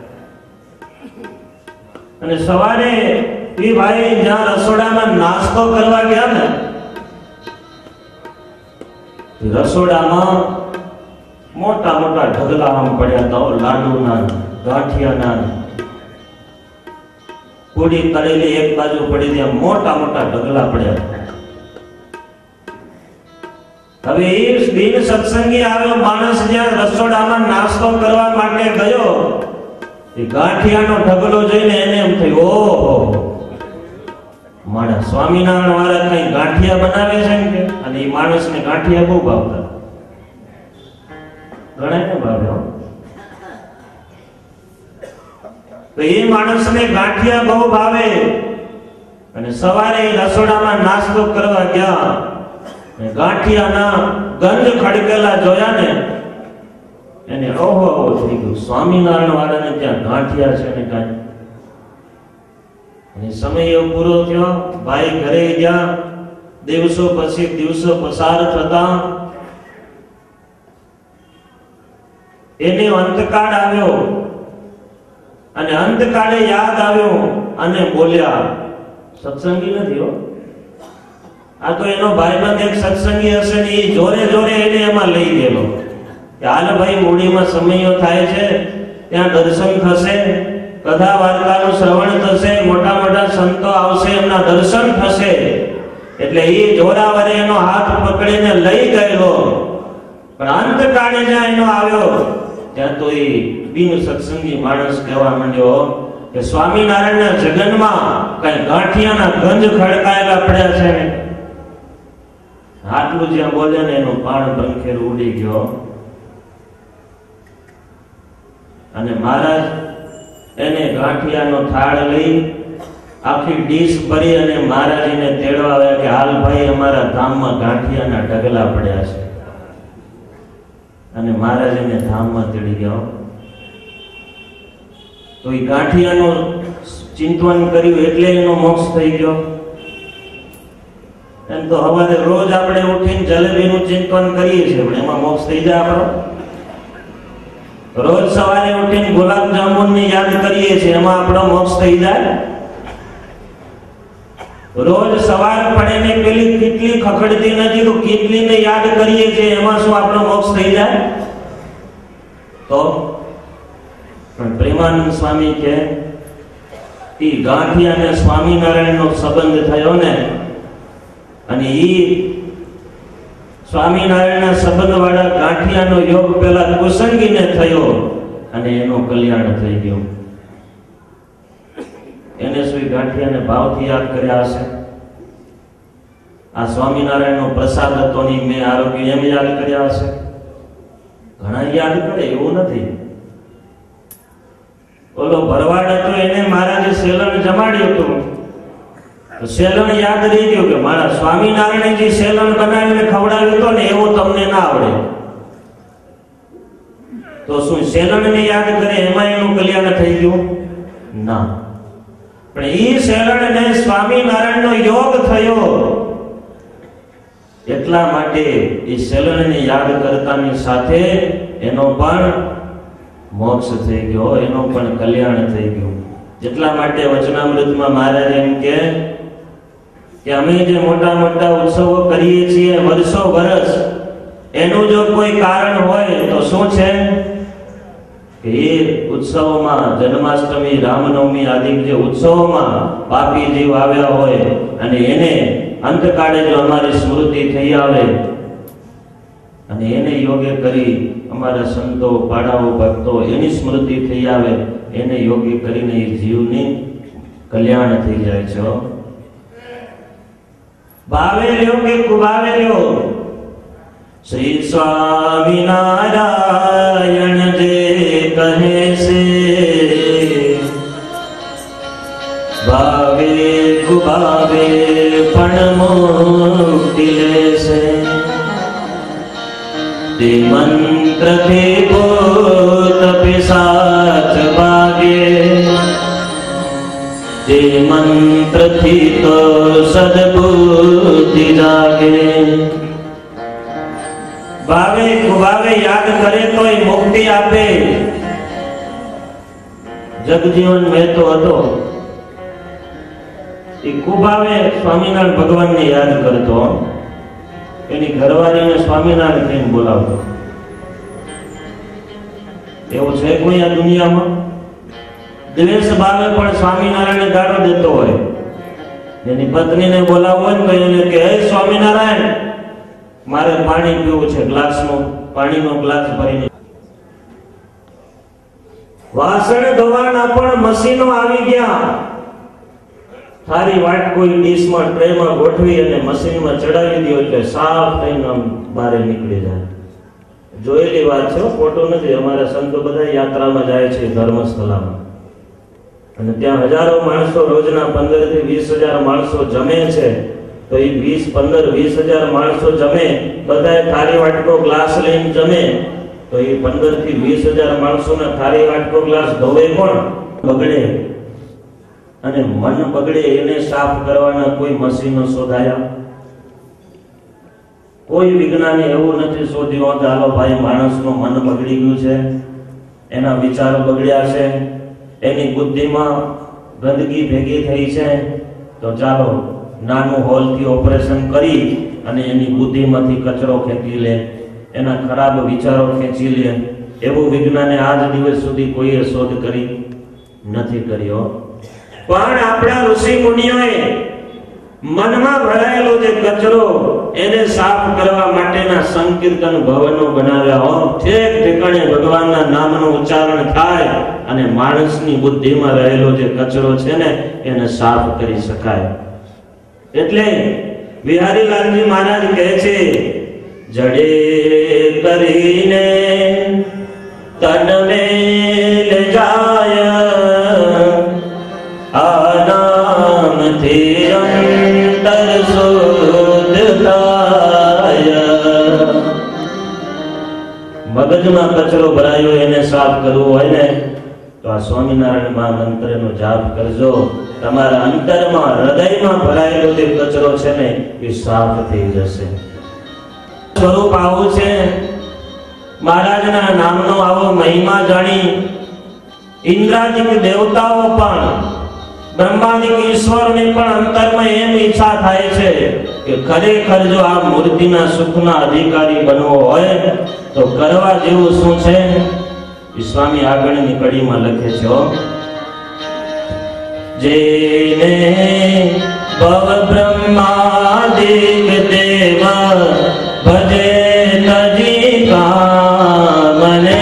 અને સવારે એ ભાઈ જ્યાં રસોડામાં નાસ્તો કરવા ગયા ને રસોડામાં મોટા મોટા ઢગલા આમ પડ્યા હતા. લાડુના, ગાંઠિયાના, પૂરી તળેલી એક બાજુ પડી ત્યાં મોટા મોટા ઢગલા પડ્યા. હવે એ બિન સત્સંગી આવ્યો માણસ જ્યાં રસોડામાં નાસ્તો કરવા માટે ગયો, એ ગાંઠિયાનો ઢગલો જોઈને એને એમ થયું, ઓહો મારા સ્વામિનારાયણ વાળા કઈ ગાંઠિયા બનાવે છે કે. અને એ માણસને ગાંઠિયા બહુ ભાવતા, ઘણા ને ભાવે. તો એ માણસને ગાંઠિયા બહુ ભાવે અને સવારે રસોડામાં નાસ્તો કરવા ગયા, ગાંઠિયાના ગંજ ખડકેલા જોયા ને એને ઓહો ઓહો થઈ ગયું, સ્વામિનારાયણ વાળાને ત્યાં ગાંઠિયા છે ને કાંઈ. અને સમય એવો પૂરો થયો, ભાઈ ઘરે ગયા. દિવસો પછી દિવસો પસાર થતા એને અંતકાળ આવ્યો અને અંતકાળે યાદ આવ્યો અને બોલ્યા, સત્સંગી નથી હો આ તો, એનો ભાઈબંધ એક સત્સંગી હશે ને એ જોરે જોરે એને એમાં લઈ ગયેલો કે હાલ ભાઈ મૂડીમાં સમયો થાય છે, ત્યાં દર્શન થશે, કથા વાર્તાનું શ્રવણ થશે, મોટા મોટા સંતો આવશે, એમના દર્શન થશે. એટલે એ જોરાવરે એનો હાથ પકડીને લઈ ગયેલો. પણ અંતકાળે જ્યાં એનો આવ્યો ત્યાં તો એ બિન સત્સંગી માણસ કહેવા માંડ્યો કે સ્વામિનારાયણના જગનમાં કઈ ગાંઠિયાના ગંજ ખડકાયેલા પડ્યા છે ને. આટલું જ્યાં બોલે ને એનું પાણ બંખેર ઉડી ગયો. અને મહારાજ એને ગાંઠિયાનો થાળ લઈ આખી ડીશ ભરી અને મહારાજીને તેડવા આવ્યા કે હાલ ભાઈ અમારા ધામમાં ગાંઠિયાના ઢગલા પડ્યા છે. અને મહારાજીને ધામમાં તેડી ગયો. તો એ ગાંઠિયાનું ચિંતન કર્યું એટલે એનો મોક્ષ થઈ ગયો. એમ તો હવારે રોજ આપણે ઉઠીને જલેબીનું ચિંતન કરીએ છીએ, પણ એમાં મોક્ષ થઈ જાય આપણો? રોજ સવારે ઉઠીને ગુલાબ જાંબુની યાદ કરીએ છીએ, એમાં આપણો મોક્ષ થઈ જાય? રોજ સવાર પડે ને પેલી કેટલી ખખડતી નથી તો કેટલીને યાદ કરીએ છીએ, એમાં શું આપણો મોક્ષ થઈ જાય? તો પણ પ્રેમાનંદ સ્વામી કે ઈ ગાંઠિયા અને સ્વામિનારાયણનો સંબંધ થયો ને, અને ઈ સ્વામિનારાયણના સંબંધ વાળા ગાંઠિયાનો યોગ પેલા કુસંગીને થયો અને એનું કલ્યાણ થઈ ગયું. એને શું ગાંઠિયાને ભાવથી યાદ કર્યા હશે? આ સ્વામિનારાયણનો પ્રસાદ હતો ની મેં આરોગ્ય એમ યાદ કર્યા હશે? ઘણા યાદ કરે એવું નથી. ઓલો ભરવાડ હતો એને મહારાજે સેલણ જમાડ્યું હતું, તો સેલણ યાદ રહી ગયું કે મારા સ્વામિનારાયણે જે સેલણ બનાવીને ખવડાવ્યું હતું ને એવું તમને ના આવડે. તો શું સેલણને યાદ કરે એમાં એનું કલ્યાણ થઈ ગયું? ના. પણ ઈ શરણને સ્વામિનારાયણનો યોગ થયો એટલા માટે એ શરણને યાદ કરતાની સાથે એનો પણ મોક્ષ થઈ ગયો, એનો પણ કલ્યાણ થઈ ગયું. એટલા માટે વચનામૃતમાં મહારાજ એમ કે કે અમે જે મોટા મોટા ઉત્સવો કરીએ છીએ વર્ષો વર્ષ, એનું જો કોઈ કારણ હોય તો શું છે કે એ ઉત્સવોમાં જન્માષ્ટમી, રામનવમી આદિ જે ઉત્સવોમાં પાપી જીવ આવ્યા હોય અને એને અંતકાળે જો અમારી સ્મૃતિ થઈ આવે અને એને યોગ્ય કરી અમારા સંતો, પાડાઓ, ભક્તો એની સ્મૃતિ થઈ આવે, એને યોગ્ય કરીને એ જીવની કલ્યાણ થઈ જાય છે. ભાવે લ્યો કે કુભાવે લ્યો, શ્રી સ્વામિનારાયણ જે કહે છે, ભાવે કુભાવે પણ મુક્તિ લેશે. તે મંત્રથી ભૂત પિશાચ ભાગે, તે મંત્રથી તો સદબુદ્ધિ જાગે. ભાવે કુભાવે યાદ કરે તો એ મુક્તિ આપે. જગજીવન મહેતો હતો, એ કુભાવે સ્વામિનારાયણ ભગવાનને યાદ કરતો, એની ઘરવાળીને સ્વામિનારાયણ કહીને બોલાવતો. એવું છે કોઈ આ દુનિયામાં? દ્વેષ ભાવે પણ સ્વામિનારાયણને ગાળો દેતો હોય, એની પત્નીને બોલાવવો હોય ને એને કે હે સ્વામિનારાયણ મારે પાણી પીવું છે, ગ્લાસનો પાણીનો ગ્લાસ ભરીને. વાસણ ધોવાના પણ મશીનો આવી ગયા. થારી વાટકોઈ ડીશમાં ટ્રેમાં ગોઠવી અને મશીનમાં ચડાવી દો એટલે સાફ થઈને બહાર નીકળી જાય. જોયેલી વાત છે, ખોટું નથી. અમારા સંતો બધા યાત્રામાં જાય છે ધર્મસ્થળામાં, અને ત્યાં હજારો માણસો રોજના પંદર થી વીસ હજાર માણસો જમે છે, તો એ વીસ પંદર વીસ હજાર માણસો જમે, બધા થાળી વાટકો ગ્લાસ લઈને જમે, તો એ પંદર થી વીસ હજાર માણસોના થાળી વાટકો ગ્લાસ ધોવે કોણ? બગડે. અને મન બગડે એને સાફ કરવાના કોઈ મશીનો શોધાયા? કોઈ વિજ્ઞાને એવું નથી શોધ્યું કે હાલો ભાઈ માણસનું મન બગડી ગયું છે, એના વિચારો બગડ્યા છે, એની બુદ્ધિમાં ગંદકી ભેગી થઈ છે, તો ચાલો નાનું હોલથી ઓપરેશન કરી અને એની બુદ્ધિમાંથી કચરો ખેંચી લે, એના ખરાબ વિચારો ખેંચી લે. એવું વિજ્ઞાને આજ દિવસ સુધી કોઈએ શોધ કરી નથી કર્યો. પણ આપણા ઋષિ મુનિઓએ મનમાં ભરાયેલો જે કચરો એને સાફ કરવા માટેના સંકીર્તન ભવનો બનાવ્યા હો. ઠેક ઠેકાણે ભગવાનના નામનું ઉચ્ચારણ થાય અને માણસની બુદ્ધિમાં રહેલો જે કચરો છે ને એને સાફ કરી શકાય. એટલે વિહારીલાલજી મહારાજ કહે છે, જડે કરીને તન મેલ જાય, આનામથી અંતર શુદ્ધ થાય. મગજમાં કચરો ભરાયો એને સાફ કરવો હોય ને તો આ સ્વામિનારાયણ મહા મંત્રનો જાપ કરજો. તમારા અંતરમાં હૃદયમાં ભરાયેલો જે કચરો છે ને એ સાફ થઈ જશે. સ્વરૂપ આવું છે, મહારાજના નામનો આવો મહિમા જાણી ઇન્દ્રાદિક દેવતાઓ પણ બ્રહ્માદિક ઈશ્વરની પણ અંતરમાં એમ ઈચ્છા થાય છે કે ખરેખર જો આ મૂર્તિના સુખના અધિકારી બનવો હોય તો કરવા જેવું શું છે? સ્વામી આગળની કડીમાં લખે છે, જેને ભવ બ્રહ્માદિક દેવ ભજે તજી કામને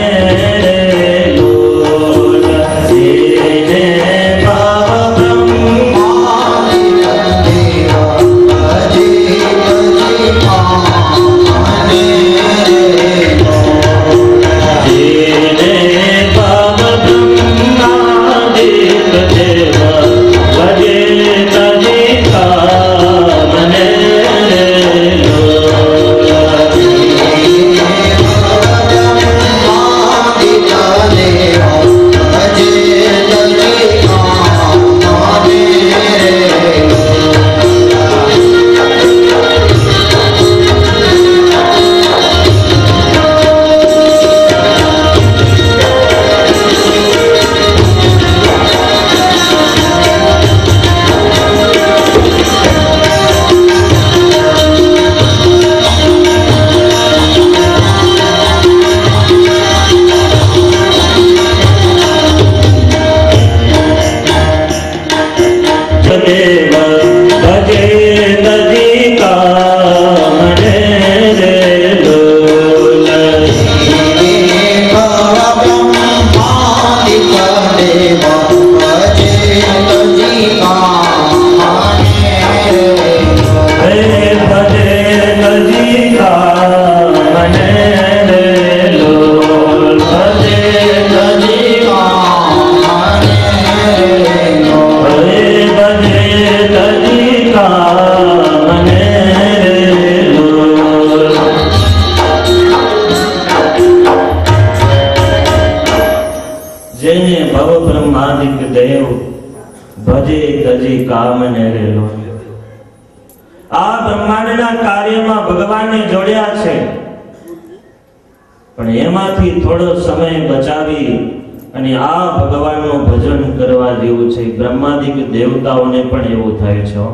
દેવતાઓને પણ એવું થાય છે.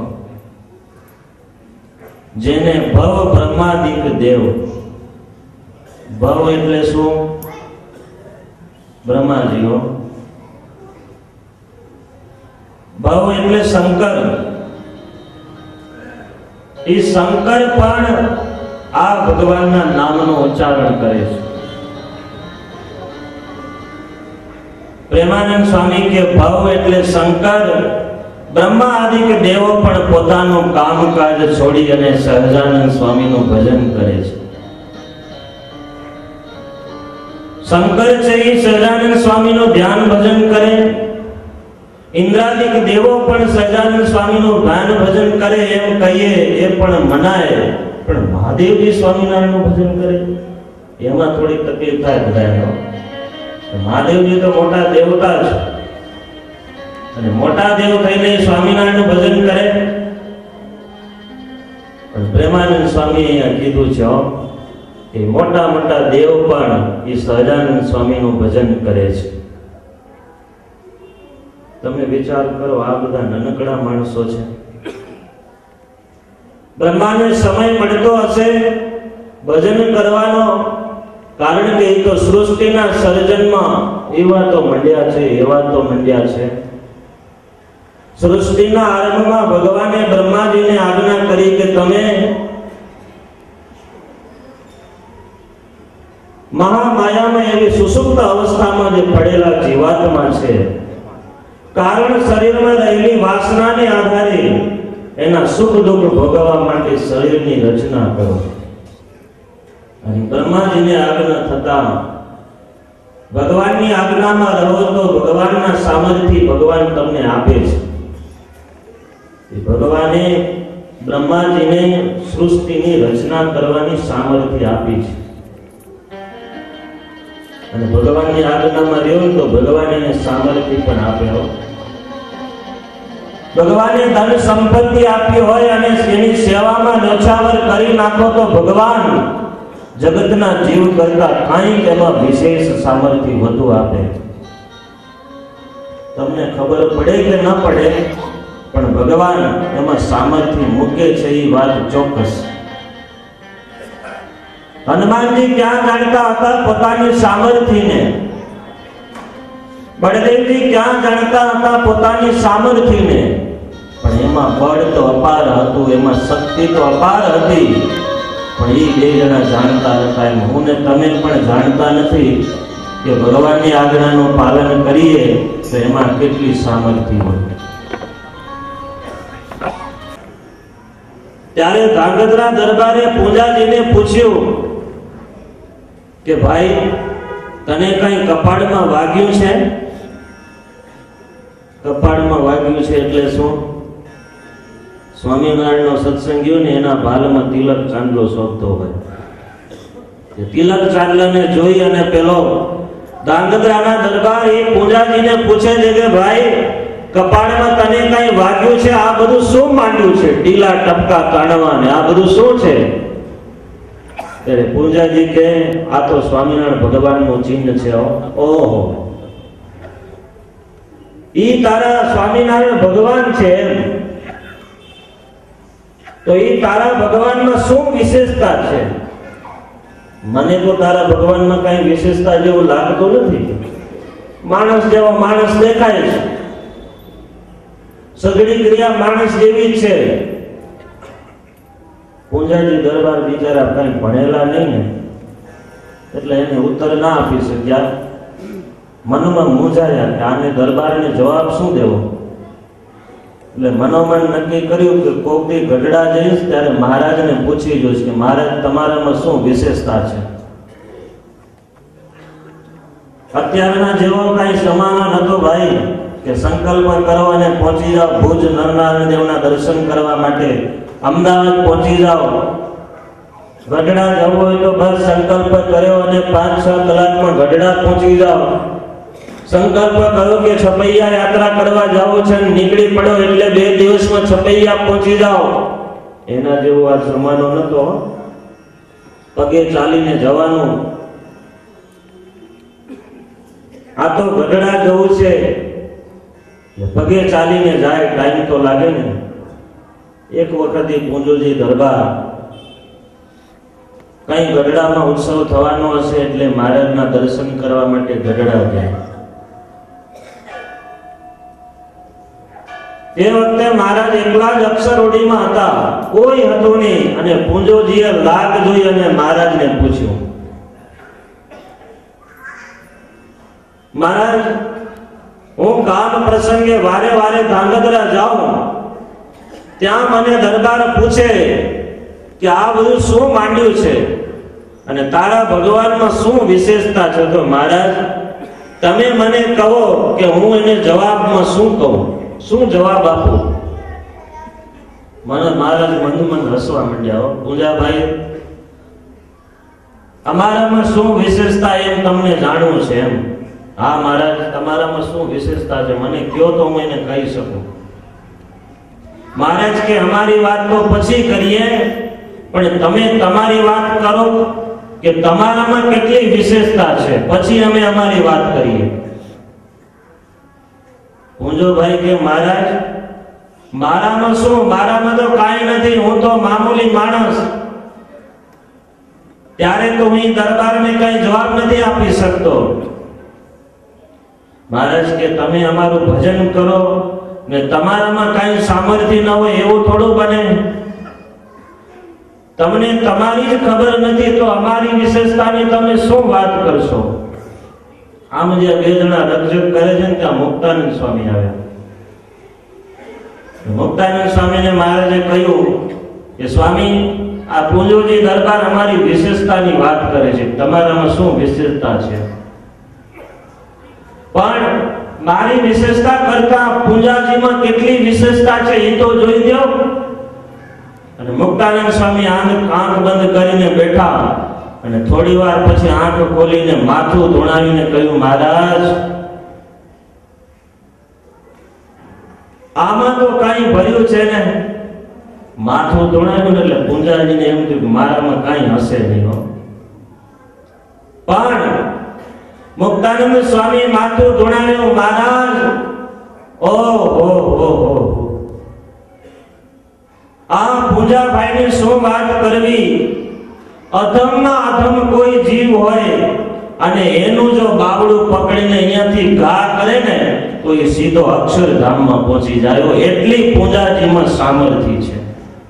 જેને ભવ બ્રહ્માદિક દેવ, ભવ એટલે શું? બ્રહ્માજીઓ. ભવ એટલે શંકર. એ શંકર પણ આ ભગવાનના નામનું ઉચ્ચારણ કરે છે. પ્રેમાનંદ સ્વામી કે ભવ એટલે શંકર, બ્રહ્મા આદિક દેવો પણ પોતાનું કામકાજ છોડી અને સહજાનંદ સ્વામીનું ભજન કરે છે. શંકર છે એ સહજાનંદ સ્વામીનું ધ્યાન ભજન કરે इंद्रादिक देवो पण સહજાનંદ સ્વામીનું ગાન ભજન કરે એમ કહીએ એ પણ મનાય, પણ મહાદેવજી સ્વામિનારાયણનું ભજન કરે એમાં થોડી તકલીફ થાય બધાને. મહાદેવજી તો મોટા દેવતા છે અને મોટા દેવ થઈને સ્વામિનારાયણનું ભજન કરે, પણ પ્રેમાનંદ સ્વામી અહીંયા કીધું છે કે મોટા મોટા દેવ પણ એ સહજાનંદ સ્વામીનું ભજન કરે છે. તમે વિચાર કરો, આ બધા નાનકડા માણસો છે, બ્રહ્માને સમય મળતો હશે ભજન કરવાનો, કારણ કે એ તો સૃષ્ટિના સર્જનમાં એવા તો મંડ્યા છે, એવા તો મંડ્યા છે. સૃષ્ટિના આરંભમાં ભગવાને બ્રહ્માજીને આજ્ઞા કરી કે તમે મહામાયામાં એવી સુષુપ્ત અવસ્થામાં જે પડેલા જીવાત્મા છે, કારણ શરીરમાં રહેલી વાસનાને આધારે એના સુખ દુઃખ ભોગવવા માટે શરીરની રચના કરો. અને બ્રહ્માજીને આજ્ઞા થતા ભગવાનની આજ્ઞામાં રહો તો ભગવાનના સામર્થ્ય ભગવાન તમને આપે છે. ભગવાને બ્રહ્માજીને સૃષ્ટિની રચના કરવાની સામર્થ્ય આપી છે, અને ભગવાનની આજ્ઞામાં રહ્યો તો ભગવાન એને સામર્થ્ય પણ આપ્યો. ભગવાને ધન સંપત્તિ આપી હોય અને એની સેવામાં ન્યોછાવર કરી નાખો તો ભગવાન જગતના જીવ કરતા કાંઈક એમાં વિશેષ સામર્થ્ય વધુ આપે. તમને ખબર પડે કે ન પડે, પણ ભગવાન એમાં સામર્થ્ય મૂકે છે એ વાત ચોક્કસ. હનુમાનજી ક્યાં જાણતા હતા પોતાની સામર્થ્યને? બળદેવજી ક્યાં જાણતા હતા પોતાની સામર્થ્યને? પણ એમાં બળ તો અપાર હતું, એમાં શક્તિ તો અપાર હતી, પણ એ બે જણા જાણતા હતા. એમ હું ને તમે પણ જાણતા નથી કે ભગવાનની આજ્ઞાનું પાલન કરીએ તો એમાં કેટલી સામર્થ્ય હોય. ત્યારે ધાંગધ્રા દરબારે પૂંજાજીને પૂછ્યું કે ભાઈ તને કઈ કપાળમાં વાગ્યું છે? કપાળમાં વાગ્યું છે એટલે શું? સ્વામિનારાયણનો સત્સંગ ગયો ને એના ભાલમાં તિલક ચાંદલો શોભતો હોય. તિલક ચાંદલાને જોઈ અને પેલો ધાંગધ્રાના દરબાર એ પૂંજાજીને પૂછે છે કે ભાઈ કપાળમાં તને કઈ વાગ્યું છે? આ બધું શું માંડ્યું છે? ટીલા ટપકા કાઢવા ને આ બધું શું છે? ત્યારે પૂંજાજી કે આ તો સ્વામિનારાયણ ભગવાનનું ચિહ્ન છે. ઓહો, ઈ તારા સ્વામિનારાયણ ભગવાન છે એમ? તો ઈ તારા ભગવાનમાં શું વિશેષતા છે? મને તો તારા ભગવાનમાં કઈ વિશેષતા જેવું લાગતું નથી. માણસ જેવો માણસ દેખાય છે, સગડી ક્રિયા માણસ જેવી છે. પૂંજાજી દરબાર બિચારા કઈ ભણેલા નહીં ને એટલે એને ઉત્તર ના આપી શક્યા. મનમાં મૂંઝાયા કે આને દરબારને જવાબ શું દેવો. એટલે મનોમન નક્કી કર્યું કે કોક દી ગઢડા જઈશ ત્યારે મહારાજને પૂછી જોઈશ કે મહારાજ તમારામાં શું વિશેષતા છે. અત્યારના જેવો કઈ જમાનો નતો ભાઈ કે સંકલ્પ કરો અને પહોંચી જાઓ ભુજ નરનારાયણ દેવના દર્શન કરવા માટે. અમદાવાદ પહોંચી જાઓ, ગઢડા જવું હોય તો બસ સંકલ્પ કર્યો અને પાંચ છ કલાકમાં ગઢડા પહોંચી જાઓ. સંકલ્પ કરો કે છપૈયા યાત્રા કરવા જાવ છે, નીકળી પડો એટલે બે દિવસમાં છપૈયા પહોંચી જાઓ. એના જેવો આ જમાનો નતો. પગે ચાલીને જવાનું. આ તો ગઢડા જવું છે, પગે ચાલીને જાય, ટાઈમ તો લાગે ને. એક વખત પૂંજોજી દરબાર કઈ ગઢડામાં ઉત્સવ થવાનો હશે એટલે મહારાજના દર્શન કરવા માટે ગઢડા ગયા. તે વખતે મહારાજ એકલા જ અક્ષરઓડીમાં હતા, કોઈ હતું નહીં. અને પૂંજોજીએ લાગ જોઈ અને મહારાજને પૂછ્યું, મહારાજ હું કામ પ્રસંગે વારે વારે ધાંગધ્રા જાઉં, ત્યાં મને દરબાર પૂછે કે આ બધું શું માંડ્યું છે અને તારા ભગવાનમાં શું વિશેષતા છે? તો મહારાજ તમે મને કહો કે હું એને જવાબમાં શું કહું, શું જવાબ આપું? મને મહારાજ મન મન હસવા માંડ્યા. પૂંજાભાઈ, અમારામાં શું વિશેષતા એમ તમને જાણવું છે એમ? હા મહારાજ, તમારામાં શું વિશેષતા છે મને કયો તો હું એને કહી શકું. મહારાજ કે અમારી વાત તો પછી કરીએ, પણ તમે તમારી વાત કરો કે તમારામાં કેટલી વિશેષતા છે, પછી અમે અમારી વાત કરીએ. પૂંજોભાઈ કે મહારાજ, મારામાં શું, મારામાં તો કાંઈ નથી, હું તો મામૂલી માણસ. ત્યારે તો હું દરબારને કઈ જવાબ નથી આપી શકતો. મહારાજ કે તમે અમારું ભજન કરો ને તમારામાં કઈ સામર્થ્ય ન હોય એવું થોડું બને. તમને તમારી જ ખબર નથી તો અમારી વિશેષતાની તમે શું વાત કરશો? આમ જે બે જણા રક્ષક કરે છે ને ત્યાં મુક્તાનંદ સ્વામી આવ્યા. મુક્તાનંદ સ્વામીને મહારાજે કહ્યું કે સ્વામી, આ પૂંજોજી દરબાર અમારી વિશેષતાની વાત કરે છે, તમારામાં શું વિશેષતા છે? પણ મારી વિશેષતા કરતા પૂંજાજીમાં કેટલી વિશેષતા છે એ તો જોઈ દો. અને મુક્તાનંદ સ્વામી આંખ આંખ બંધ કરીને બેઠા અને થોડી વાર પછી આંખ ખોલીને માથું ધોણાવીને કહ્યું, મહારાજ આમાં તો કઈ ભર્યું છે ને? માથું ધોણાવ્યું એટલે પૂંજાજીને એમ થયું કે મારામાં કઈ હશે નહીં હો. પણ મુક્તાનંદ સ્વામી માથું ધોણાવ્યું, મહારાજ ઓહો હો હો, આ પૂંજાભાઈની શું વાત કરવી? અધમમાં અધમ કોઈ જીવ હોય અને એનું જો બાવડું પકડીને અહીંયાથી ઘા કરે ને તો એ સીધો અક્ષરધામમાં પહોંચી જાય. એટલી પૂંજાજીમાં સામર્થ્ય છે.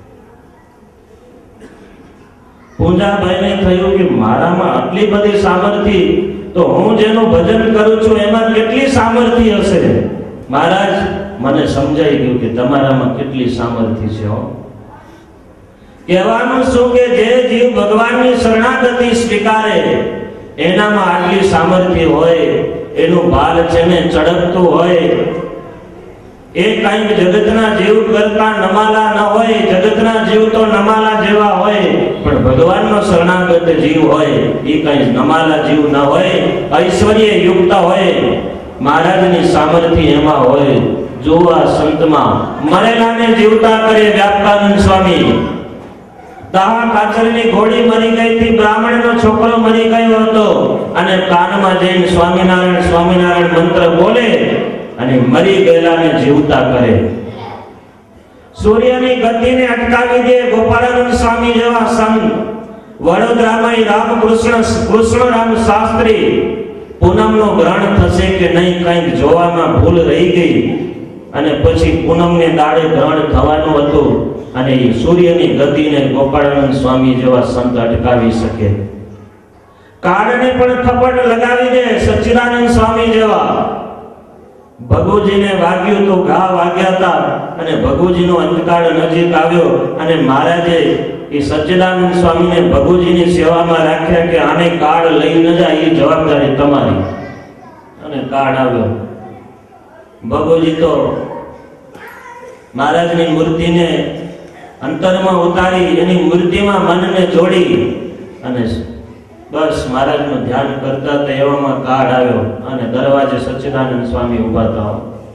પૂંજાભાઈને થયું કે મારામાં આટલી બધી સામર્થ્ય, તો હું જેનું ભજન કરું છું એમાં કેટલી સામર્થ્ય હશે? મહારાજ મને સમજાઈ ગયું કે તમારામાં કેટલી સામર્થ્ય છે. હો, કહેવાનું શું કે જે જીવ ભગવાનની શરણાગતિ સ્વીકારે એનામાં આટલી સામર્થ્ય હોય, એનું બાલ છે ને ચડકતું હોય, એ કઈક જગતના જીવ કરતા નમાલા ન હોય. જગતના જીવ તો નમાલા જેવા હોય, પણ ભગવાનનો શરણાગત જીવ હોય એ કઈ નમાલા જીવ ન હોય, ઐશ્વર્ય યુક્ત હોય. મહારાજની સામર્થ્ય એમાં હોય. જોવા સંતમાં મરેલાને જીવતા કરે વ્યાપકાનંદ સ્વામી. દાહા કાચરની ઘોડી મરી ગઈ હતી, બ્રાહ્મણનો છોકરો મરી ગયો હતો અને કાનમાં જઈને સ્વામિનારાયણ સ્વામિનારાયણ મંત્ર બોલે અને મરી ગયેલાને જીવતા કરે. સૂર્યની ગતિને અટકાવી દે ગોપાળાનંદ સ્વામી જેવા સંત. વડોદરામાં રામકૃષ્ણ કૃષ્ણરામ શાસ્ત્રી પૂનમનો ગ્રહણ થશે કે નહીં કંઈક જોવામાં ભૂલ રહી ગઈ અને પછી પૂનમને દાડે ગ્રહણ થવાનું હતું અને એ સૂર્યની ગતિને ગોપાળાનંદ સ્વામી જેવા સંત અટકાવી શકે. કાળને પણ થપ્પડ લગાવી દે સચ્ચિદાનંદ સ્વામી જેવા. ભગુજીને વાગ્યું તો ઘા વાગ્યા હતા અને ભગુજીનો અંતકાળ નજીક આવ્યો અને મહારાજે એ સચ્ચિદાનંદ સ્વામીને ભગુજીની સેવામાં રાખ્યા કે આને કાળ લઈ ન જાય એ જવાબદારી તમારી. અને કાળ આવ્યો. ભગુજી તો મહારાજની મૂર્તિને અંતરમાં ઉતારી એની મૂર્તિમાં મનને જોડી અને બસ મહારાજનું ધ્યાન કરતા હતા. એવામાં કાળ આવ્યો અને દરવાજે સચ્ચિદાનંદ સ્વામી ઉભા હતા.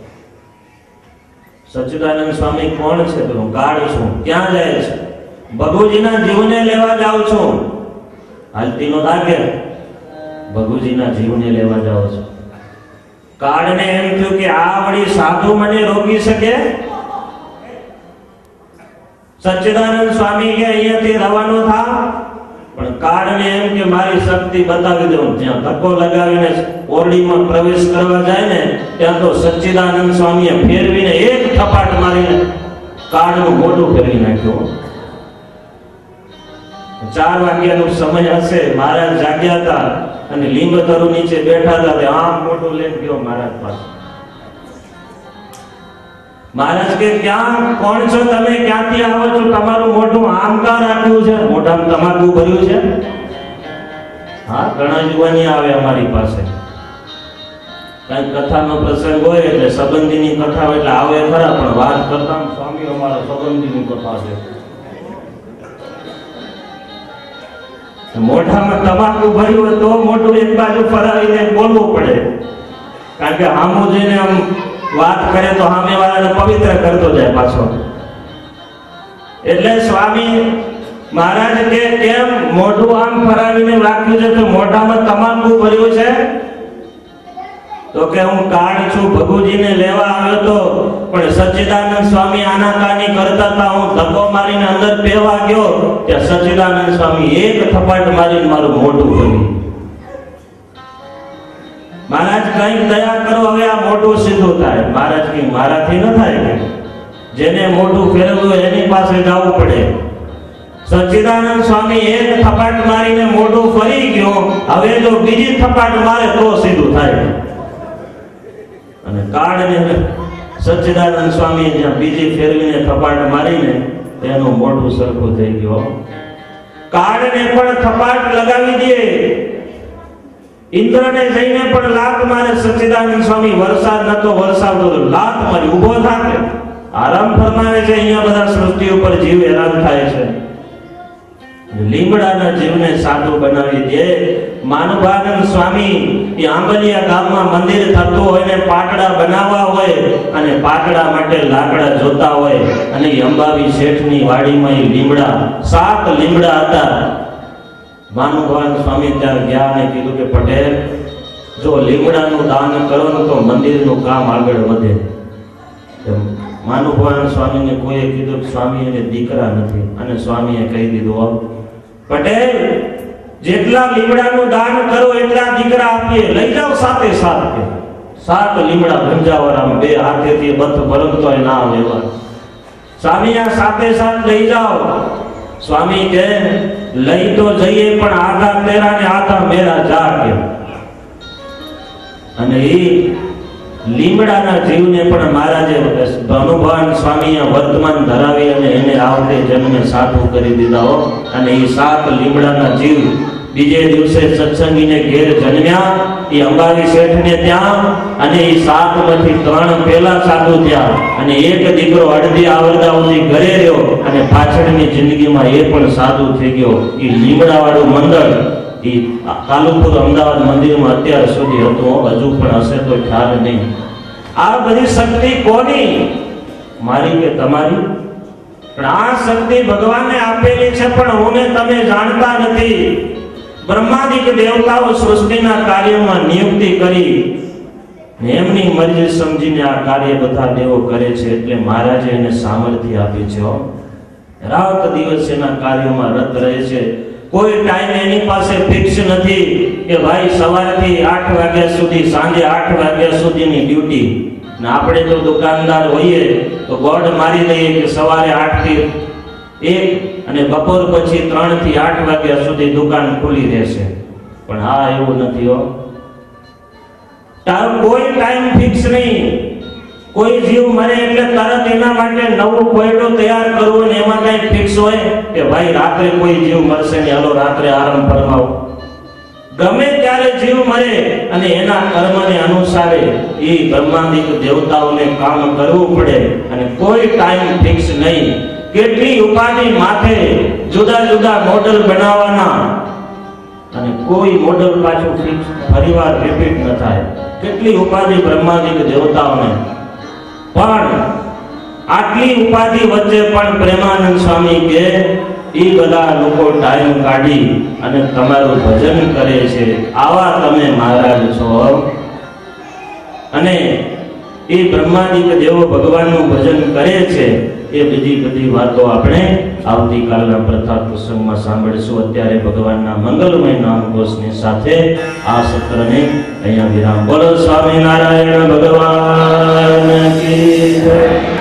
સચ્ચિદાનંદ સ્વામી કોણ છે? તો હું કાળ છું. ક્યાં જાય છે? ભગુજીના જીવને લેવા જાઉં છું. હાલતી નો લાગે, ભગુજીના જીવને લેવા જાઉં છું. કાળને એમ થયું કે આ વળી સાધુ મને રોકી શકે? સચ્ચિદાનંદ સ્વામી કે અહીંયાથી રવાનો થા, પણ કાળને એમ કે મારી શક્તિ બતાવી દઉં. જ્યાં ધક્કો લગાવીને ઓરડીમાં પ્રવેશ કરવા જાય ને ત્યાં તો સચ્ચિદાનંદ સ્વામીએ ફેરવીને એક થપાટ મારીને કાળનું મોઢું ફેરવી નાખ્યું. ચાર વાગ્યાનો સમય હશે. મહારાજ જાગ્યા હતા અને લીંબતરુ નીચે બેઠા હતા. આમ મોઢું લઈને ગયો મહારાજ પાસે. મહારાજ કે ક્યાં કોણ છો તમે? ક્યાંથી આવો છો? તમારું મોઢું આમ કા રાખ્યું છે? મોઢામાં તમાકુ ભર્યું છે? હા, ઘણા યુવાની આવે અમારી પાસે. કઈ કથાનો પ્રસંગ હોય એટલે સંબંધીની કથા હોય એટલે આવે ખરા, પણ વાત કરતા સ્વામી અમારા સંબંધીની કથા છે. મોઢામાં તમાકુ ભર્યું હોય તો મોઢું એક બાજુ ફરાવીને બોલવું પડે, કારણ કે સામું જઈને આમ વાત કરે તો સામે વાળાને પવિત્ર કરતો જાય પાછો. એટલે સ્વામી મહારાજ કે કેમ મોઢું આમ ફરાવીને રાખ્યું છે, તો મોઢામાં તમાકુ ભર્યું છે? તો કે હું કાળ છું, ભગુજીને લેવા આવ્યો તો, પણ સચ્ચિદાનંદ સ્વામી આનાકાની કરતા હતા, હું ધક્કો મારીને અંદર બેહવા ગયો ત્યાં સચ્ચિદાનંદ સ્વામી એક થપાટ મારીને મારું મોઢું ભર્યું. મહારાજ કઈક દયા કરો, હવે આ મોઢું સીધું થાય. મહારાજ કે મારાથી ન થાય, જેને મોઢું ફેરવ્યું એની પાસે જવું પડે. સચ્ચિદાનંદ સ્વામી એક થપાટ મારીને મોઢું ફરી ગયો, હવે જો બીજી થપાટ મારે તો સીધું થાય. અને કાળને સચ્ચિદાનંદ સ્વામી જ્યાં બીજી ફેરવીને થપાટ મારીને તેનું મોઢું સરખું થઈ ગયું. કાળને પણ થપાટ લગાવી દે, ઇન્દ્રને જઈને પણ લાત મારે સચ્ચિદાનંદ સ્વામી, વરસાદ નતો વરસાવતો તો લાત મારી ઊભો થાય. આરામ ફરમાવે છે. અહીંયા બધા સૃષ્ટિ ઉપર જીવ હેરાન થાય છે, લીમડાના જીવને સાધુ બનાવી દે. માનવાનંદ સ્વામી એ આંબલિયા ગામમાં મંદિર થતું હોય ને પાટડા બનાવવા હોય અને પાટડા માટે લાકડા જોતા હોય, અને અંબાવી શેઠની વાડીમાં એ લીમડા, સાત લીમડા હતા. માનવાનંદ સ્વામી ત્યાં ગયા અને કીધું કે પટેલ, જો લીમડાનું દાન કરો ને તો મંદિરનું કામ આગળ વધે. માનવાનંદ સ્વામીને કોઈએ કીધું કે સ્વામી એને દીકરા નથી, અને સ્વામીએ કહી દીધું પટેલ જેટલા લીમડાનું દાન કરો એટલા દીકરા આપીએ, લઈ જાઓ સાથે સાત. સાત લીમડા ગંજાવરામાં બે હાથેથી બથ ભરતો ના લેવા. સ્વામી આ સાથે સાત લઈ જાઓ. સ્વામી કે લઈ તો જઈએ પણ આધા તેરા ને આધા મેરા જા કે. અને એ લીમડાના જીવને પણ મહારાજે ભાનુભાન સ્વામીએ વર્તમાન ધરાવી અને એને આવતે જન્મે સાધુ કરી દીધા હો. અને એ સાત લીમડાના જીવ બીજે દિવસે સત્સંગીને ઘેર જન્મ્યા, એ અંબાવી શેઠને ત્યાં, અને એ સાતમાંથી ત્રણ પેલા સાધુ થયા, અને એક દીકરો અડધી આવરદા સુધી ઘરે રહ્યો, અને પાછળની જિંદગીમાં એ પણ સાધુ થઈ ગયો. એ લીમડાવાળું મંડળ એ કાલુપુર અમદાવાદ મંદિરમાં અત્યાર સુધી હતું, હજુ પણ હશે તો ખ્યાલ નહીં. આ બધી શક્તિ કોની? મારી કે તમારી? પણ આ શક્તિ ભગવાને આપેલી છે, પણ હું ને તમે જાણતા નથી. બ્રહ્માદિક દેવતાઓ સૃષ્ટિના કાર્યમાં નિયુક્તિ કરી, એમની મરજી સમજીને આ કાર્ય બધા દેવો કરે છે. એટલે મહારાજે એને સામર્થ્ય આપી છે. રાત દિવસ એના કાર્યોમાં રત રહે છે. કોઈ ટાઈમ એની પાસે ફિક્સ નથી કે ભાઈ સવારથી આઠ વાગ્યા સુધી, સાંજે આઠ વાગ્યા સુધીની ડ્યુટી. ને આપણે તો દુકાનદાર હોઈએ તો બોર્ડ મારી દઈએ કે સવારે આઠ થી એક અને બપોર પછી ત્રણ થી આઠ વાગ્યા સુધી દુકાન ખુલ્લી રહેશે. પણ હા, એવું નથી હો. તારો કોઈ ટાઈમ ફિક્સ નહીં. કોઈ જીવ મરે એટલે તરત એના માટે નવું કોયડો તૈયાર કરવો, ને એમાં કઈ ફિક્સ હોય કે ભાઈ રાત્રે કોઈ જીવ મરશે ને હાલો રાત્રે આરામ ફરમાવો. ગમે ત્યારે જીવ મરે અને એના કર્મને અનુસારે એ બ્રહ્માંડિક દેવતાઓને કામ કરવું પડે, અને કોઈ ટાઈમ ફિક્સ નહીં. કેટલી ઉપાધિ માથે જુદા જુદા મોડલ બનાવવાના, અને કોઈ મોડલ પાછું ફિક્સ ફરીવાર રિપીટ ન થાય. કેટલી ઉપાધિ બ્રહ્માંડિક દેવતાઓને. પણ આટલી ઉપાધિ વચ્ચે પણ પ્રેમાનંદ સ્વામી કે એ બધા લોકો ટાઈમ કાઢી અને તમારું ભજન કરે છે. આવા તમે મહારાજ છો. અને એ બ્રહ્માદિક દેવો ભગવાનનું ભજન કરે છે. એ બીજી બધી વાતો આપણે આવતીકાલના પ્રથા પ્રસંગમાં સાંભળીશું. અત્યારે ભગવાનના મંગલમય નામ ઘોષની સાથે આ સત્રને અહીંયા વિરામ. બોલો સ્વામિનારાયણ ભગવાન કી જય.